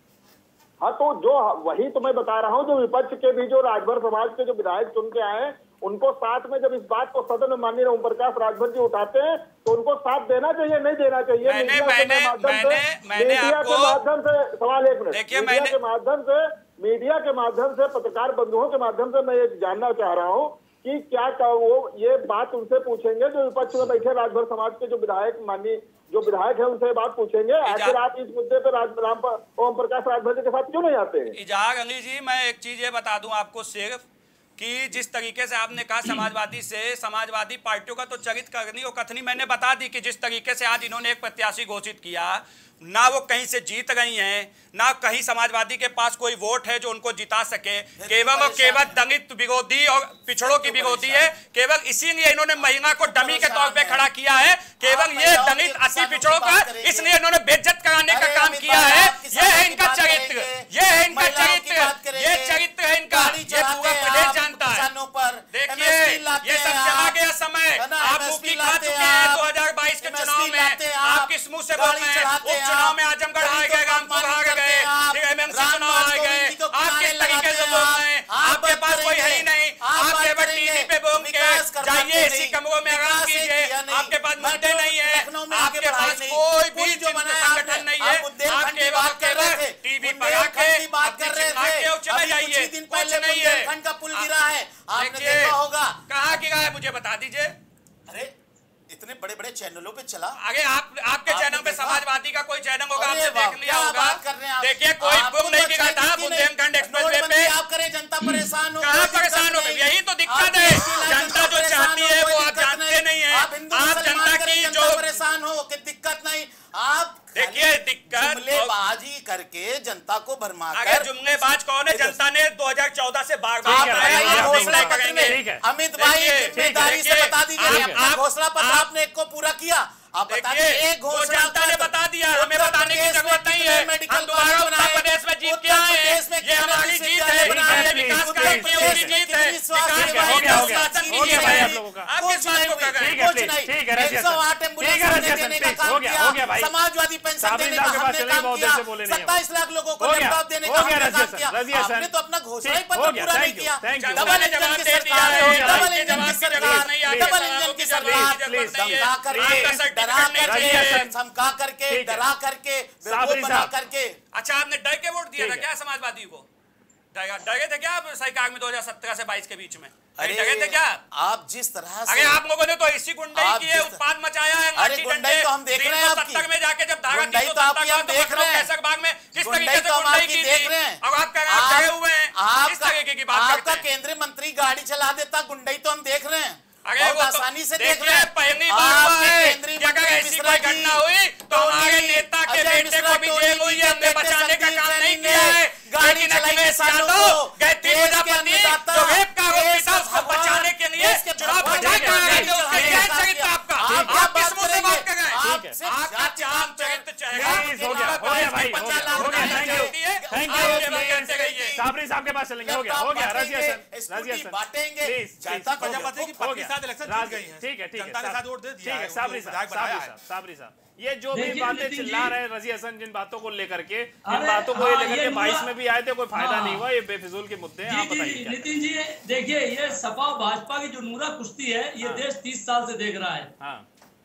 हाँ, तो जो वही तो मैं बता रहा हूँ, जो विपक्ष के भी जो राजभर समाज के जो विधायक चुन के आए उनको साथ में जब इस बात को सदन में माननीय ओम प्रकाश राजभर जी उठाते हैं तो उनको साथ देना चाहिए, नहीं देना चाहिए? मीडिया के माध्यम से सवाल, एक मिनट, मीडिया के माध्यम से पत्रकार बंधुओं के माध्यम से मैं ये जानना चाह रहा हूँ कि क्या वो ये बात उनसे पूछेंगे जो विपक्ष में बैठे राजभर समाज के जो विधायक, माननीय जो विधायक है, उनसे बात पूछेंगे आखिर आप इस मुद्दे पर ओम प्रकाश राजभर जी के साथ क्यों नहीं आते हैं? इजहार अली जी, मैं एक चीज ये बता दूं आपको सिर्फ कि जिस तरीके से आपने कहा समाजवादी पार्टियों का तो चरित्र करनी और कथनी मैंने बता दी कि जिस तरीके से आज इन्होंने एक प्रत्याशी घोषित किया, ना वो कहीं से जीत रही हैं, ना कहीं समाजवादी के पास कोई वोट है जो उनको जिता सके, केवल और केवल दलित विरोधी और पिछड़ों की विरोधी है। केवल इसीलिए इन्होंने महिला को डमी के तौर पे खड़ा किया है, केवल ये दलित अति पिछड़ों का, इसलिए इन्होंने बेइज्जत कराने का काम किया है। ये है इनका चरित्र, ये है इनका चरित्र, ये चरित्र है इनका, ये पूरा प्रदेश जानता है। देखिए, ये सब चला गया समय, आप मुक्ति खा चुके हैं 2022 के चुनाव में, आप किस मुंह से बोल रहे हैं? चुनाव में आजमगढ़ हार गए, रामपुर हार गए, एमएमसी चुनाव हार गए, आप किस तरीके से बोल रहे हैं? आपके पास कोई है ही नहीं, आप केवल टीवी पे बोल के जाइए, इसी कमरों में आराम कीजिए, आपके पास मुद्दे नहीं है, आपके पास कोई भी संगठन नहीं है, आप केवल टीवी पर आके चले जाइए, कुछ नहीं है। कहाँ गिरा है मुझे बता दीजिए। अरे इतने बड़े बड़े चैनलों पे चला, अरे आपके चैनल पे समाजवादी का कोई चैनल होगा, आपने देख लिया होगा। देखिए, कोई बुक नहीं गिरा आप देखिए दिक्कत जुमलेबाजी करके जनता को भरमाकर। अगर जुमलेबाज कौन है? जनता ने 2014 से बार बार घोषणा करेंगे। अमित भाई जिम्मेदारी से बता दीजिए, अपना घोषणा पत्र आपने एक को पूरा किया, आप बता दीजिए। एक घोषणा जनता ने बता दिया, हमें बताने की जरूरत नहीं है। हम दोबारा उत्तर प्रदेश में जीत के आए हैं, ये हमारी जीत है, हमारे विकास कार्य की होगी जीत है। समाजवादी पेंशन देने का हमने काम किया, 27 लाख लोगों को लैपटॉप देने का हमने काम किया। हमने तो अपना घोषणा पत्र पूरा नहीं किया। डबल इंजन की सरकार, डबल इंजन की सरकार, डबल इंजन की सरकार, धमका करके डरा करके बना करके। अच्छा, आपने डर के वोट दिया था क्या समाजवादी को? डरे थे क्या आप सरकार में 2017 से 22 के बीच में? डरे थे क्या आप? जिस तरह से अरे आप लोगों ने तो इसी गुंडाई की है, उत्पाद मचाया है। अरे गुंडाई तो हम देख रहे हैं आपकी। 370 में जाके जब धारा 370 हम देख रहे हैं, कैसर बाग में किस तरीके से गुंडाई की देख रहे हैं। अब आप डरे हुए हैं, इस तरीके की बात करते हैं। आपका केंद्रीय मंत्री गाड़ी चला देता, गुंडाई तो हम देख रहे हैं, बहुत आसानी से देख रहे हैं। पहली बार अगर ऐसी कोई घटना हुई तो हमारे नेता के बेटे को भी जेल हुई है, हमने बचाने का काम नहीं किया है। गाड़ी चलाई यादव गायत्री प्रजापति जो रेप का आरोपी था, उसको बचाने के लिए चुनाव प्रचार कर रहे थे। उसके क्या चरित्र आपका? आप किस मुंह से बात कर रहे हैं? आपका चाम चरित्र चेहरा साबरी साहब के पास चलेंगे। हो गया रजिया सर बांटेंगे। ठीक है साबरी साहब, ये जो भी बातें चिल्ला रहे हैं रजी हसन, जिन बातों को लेकर के, इन बातों को लेकर के 22 में भी आए थे, कोई फायदा नहीं हुआ, ये बेफिजूल के मुद्दे हैं। आप बताइए। नितिन जी देखिए, ये सपा भाजपा की जो नूरा कुश्ती है, ये देश 30 साल से देख रहा है।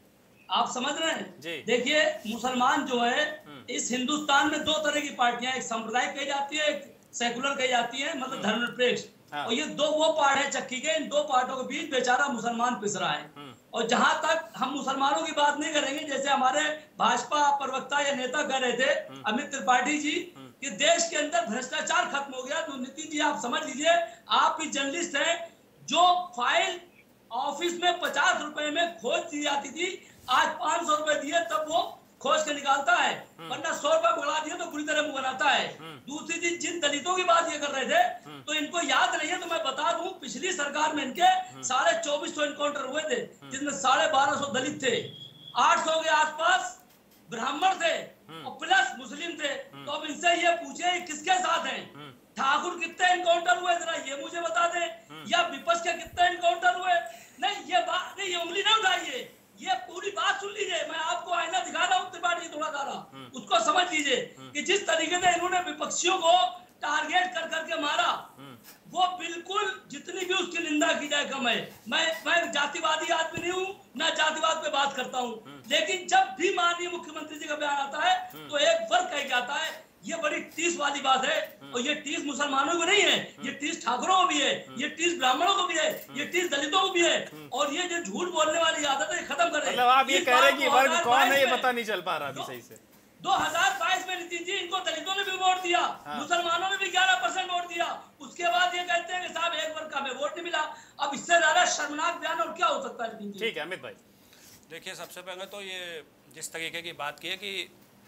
आप समझ रहे हैं? देखिए, मुसलमान जो है इस हिंदुस्तान में दो तरह की पार्टियां, एक सांप्रदायिक कही जाती है, एक सेकुलर कही जाती है, मतलब धर्मनिरपेक्ष। और ये दो वो पहाड़ है चक्की के, इन दो पहाड़ों के बीच बेचारा मुसलमान पिस रहा है। और जहां तक हम मुसलमानों की बात नहीं करेंगे, जैसे हमारे भाजपा प्रवक्ता या नेता कह रहे थे अमित त्रिपाठी जी, कि देश के अंदर भ्रष्टाचार खत्म हो गया। तो नितिन जी आप समझ लीजिए, आप भी जर्नलिस्ट हैं, जो फाइल ऑफिस में 50 रुपए में खोज दी जाती थी, आज 500 रुपए दिए तब वो खोज के निकालता है, वरना 100 रुपए बढ़ा दिए तो बुरी तरह मुंह बनाता है। दूसरी चीज, जिन दलितों की बात ये कर रहे थे, तो इनको याद नहीं है तो मैं बता दूं, पिछली सरकार में इनके 2450 एनकाउंटर हुए थे, जिसमें 1250 दलित थे, 800 के आसपास ब्राह्मण थे और प्लस मुस्लिम थे। तो अब इनसे ये पूछे किसके साथ हैं? ठाकुर कितने एनकाउंटर हुए जरा ये मुझे बता दें, या विपक्ष के कितने एनकाउंटर हुए? नहीं, ये बात नहीं, ये उंगली ना उठाइए, ये पूरी बात सुन लीजिए। मैं आपको आईना दिखा रहा हूँ त्रिपाठी, थोड़ा सारा उसको समझ लीजिए कि जिस तरीके से इन्होंने विपक्षियों को टारगेट कर करके मारा, वो बिल्कुल जितनी भी उसकी निंदा की जाए कम है। मैं जातिवादी आदमी नहीं हूँ, ना जातिवाद पे बात करता हूँ, लेकिन जब भी माननीय मुख्यमंत्री जी का बयान आता है तो एक वर्ग कह के आता है। ये बड़ी 30 वाली बात है, और ये 30 मुसलमानों को नहीं है, ये 30 ठाकुरों को भी है, ये 30 ब्राह्मणों को भी है, ये 30 दलितों को भी है। और ये जो झूठ बोलने वाली आदत है खत्म कर रहे हैं। मतलब आप ये कह रहे हैं कि वर्ग कौन है ये पता नहीं चल पा रहा अभी सही से। 2022 में नितिन जी इनको दलितों ने भी वोट दिया, मुसलमानों ने भी 11% वोट दिया। उसके बाद ये कहते हैं कि साहब एक वर्ग का हमें वोट नहीं मिला। अब इससे ज्यादा शर्मनाक बयान और क्या हो सकता है नितिन जी? ठीक है अमित भाई, देखिए सबसे पहले तो ये जिस तरीके की बात की है कि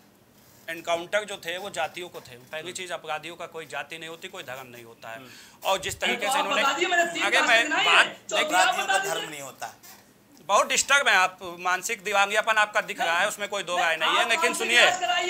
एनकाउंटर जो थे वो जातियों को थे। पहली चीज, अपराधियों का कोई जाति नहीं होती, कोई धर्म नहीं होता है। और जिस तरीके से इन्होंने धर्म नहीं होता, बहुत डिस्टर्ब है आप, मानसिक दिवालियापन आपका दिख रहा है, उसमें कोई दो राय नहीं है। लेकिन सुनिए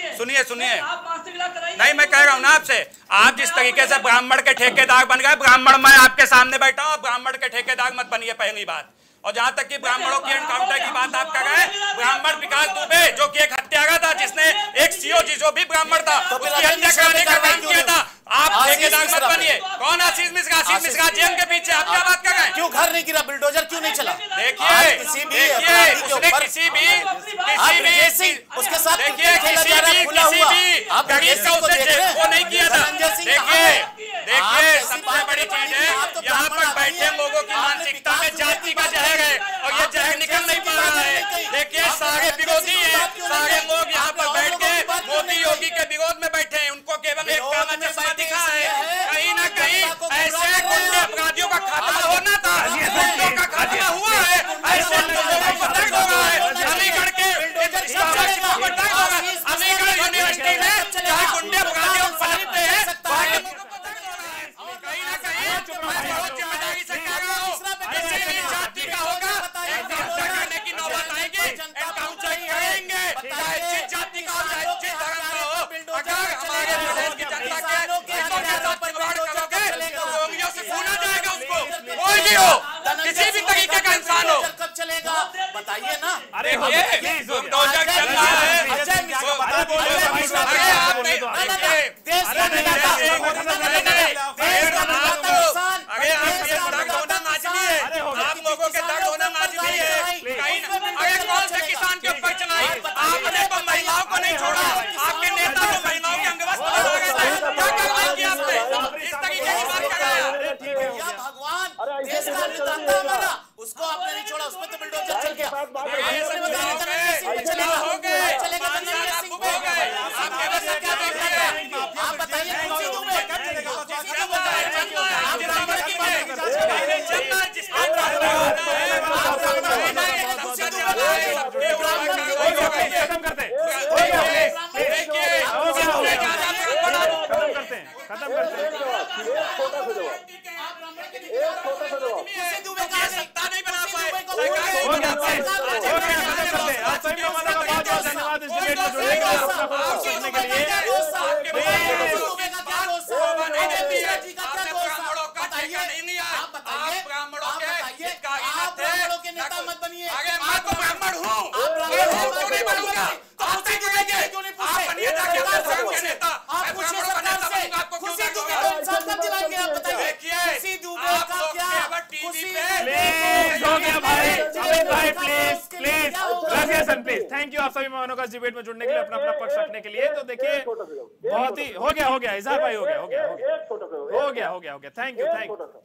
नहीं, मैं कह रहा हूँ ना आपसे, आप जिस तरीके से ब्राह्मण के ठेकेदार बन गए, ब्राह्मण मैं आपके सामने बैठा हूँ, ब्राह्मण के ठेकेदार मत बनिए, पहली बात। और जहां तक कि ब्राह्मणों की एनकाउंटर की बात आप कर रहे हैं, ब्राह्मण विकास दुबे जो कि एक हत्यारा था, जिसने एक सीओजी जो भी ब्राह्मण था उसकी हत्या कराने का काम किया था, आप ठेकेदार मत बनिए। कौन आशीष मिश्रा? आशीष मिश्रा जेल के पीछे, आप क्या बात कर रहे हैं? क्यों घर नहीं गिरा, बुलडोजर क्यों नहीं चला? देखिए उसने किसी भी उसके साथ देखिए किसी भी गरीब का उसने वो नहीं किया था। देखिए सबसे बड़ी चीज है, यहाँ पर बैठे लोगों की मानसिकता में जाति का जहर है, और ये जहर निकल नहीं पा रहा है। देखिए सारे विरोधी हैं, सारे लोग यहाँ पर बैठ के मोदी योगी के विरोध में बैठे हैं, उनको केवल एक काला चश्मा दिखा है। कहीं ना कहीं ऐसे गुंडे अपराधियों का खात्मा होना था, गुंडों का खात्मा हुआ है, ऐसे लोगों को दर्द हो रहा है। अलीगढ़ के दर्द हो भी हो, किसी भी तरीके का इंसान हो, कब चलेगा बताइए ना। अरे ये बुलडोजर चल रहा है। आप लोगों के दर्द होना लाजमी है। कहीं अरे कौन से किसान के ऊपर चलाई? आपने तो महिलाओं को नहीं छोड़ा, आपके नेता तो महिलाओं के अंगवस्त्र बना गए थे। क्या कार्रवाई की आपने? इस तरीके की बात कर रहा है। भगवान देश का अन्नदाता हमारा, उसको आपने नहीं छोड़ा, उस पर तो बुलडोजर चल गया। आप बताइए सत्ता नहीं बना पाए। थैंक यू आप सभी मेहमानों का डिबेट में जुड़ने के लिए, अपना अपना पक्ष रखने के लिए। तो देखिए बहुत ही हो गया इजहार भाई, हो गया। Thank you.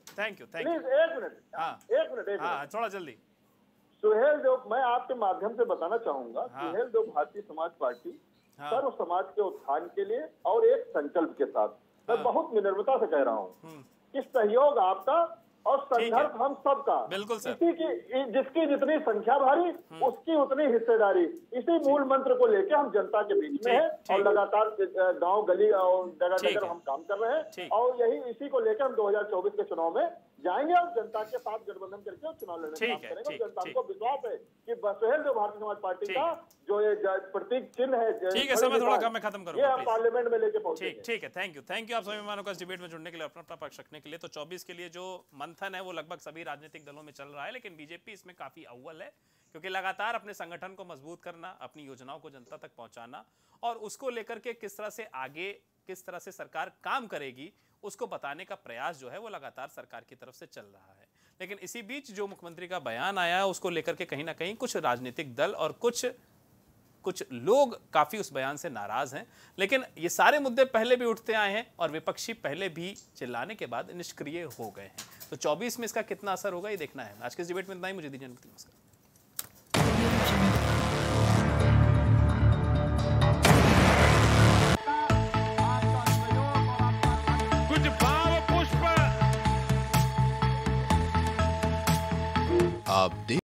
हाँ थोड़ा जल्दी। सुहेल देव, मैं आपके माध्यम से बताना चाहूंगा, सुहेल देव भारतीय समाज पार्टी सर्व समाज के उत्थान के लिए और एक संकल्प के साथ, मैं बहुत विनम्रता से कह रहा हूँ कि सहयोग आपका और संघर्ष हम सबका, बिल्कुल सर। इसी की जिसकी जितनी संख्या भारी उसकी उतनी हिस्सेदारी, इसी मूल मंत्र को लेके हम जनता के बीच में है और लगातार गांव गली और जगह जगह हम काम कर रहे हैं और यही इसी को लेकर हम 2024 के चुनाव में जाएंगे और जनता के साथ गठबंधन करके और चुनाव लड़ने का काम करेंगे। जनता को विश्वास है कि सुहेल देव भारतीय समाज पार्टी का जो ये प्रतीक चिन्ह है, ठीक है समय थोड़ा कम, मैं खत्म करूंगा, ये हम पार्लियामेंट में लेके पहुंचे। ठीक है, थैंक यू आप सभी मेहमानों का इस डिबेट में जुड़ने के लिए, अपना पक्ष रखने के लिए। तो 24 के लिए जो मंथन है वो लगभग सभी राजनीतिक दलों में चल रहा है, लेकिन बीजेपी इसमें काफी अव्वल है, क्योंकि लगातार अपने संगठन को मजबूत करना, अपनी योजनाओं को जनता तक पहुंचाना और उसको लेकर के किस तरह से आगे, किस तरह से सरकार काम करेगी उसको बताने का प्रयास जो है वो लगातार सरकार की तरफ से चल रहा है। लेकिन इसी बीच जो मुख्यमंत्री का बयान आया उसको लेकर के कहीं ना कहीं कुछ राजनीतिक दल और कुछ लोग काफी उस बयान से नाराज हैं। लेकिन ये सारे मुद्दे पहले भी उठते आए हैं और विपक्षी पहले भी चिल्लाने के बाद निष्क्रिय हो गए हैं। तो 24 में इसका कितना असर होगा ये देखना है। आज के इस डिबेट में इतना ही, मुझे दीजिए नमस्कार।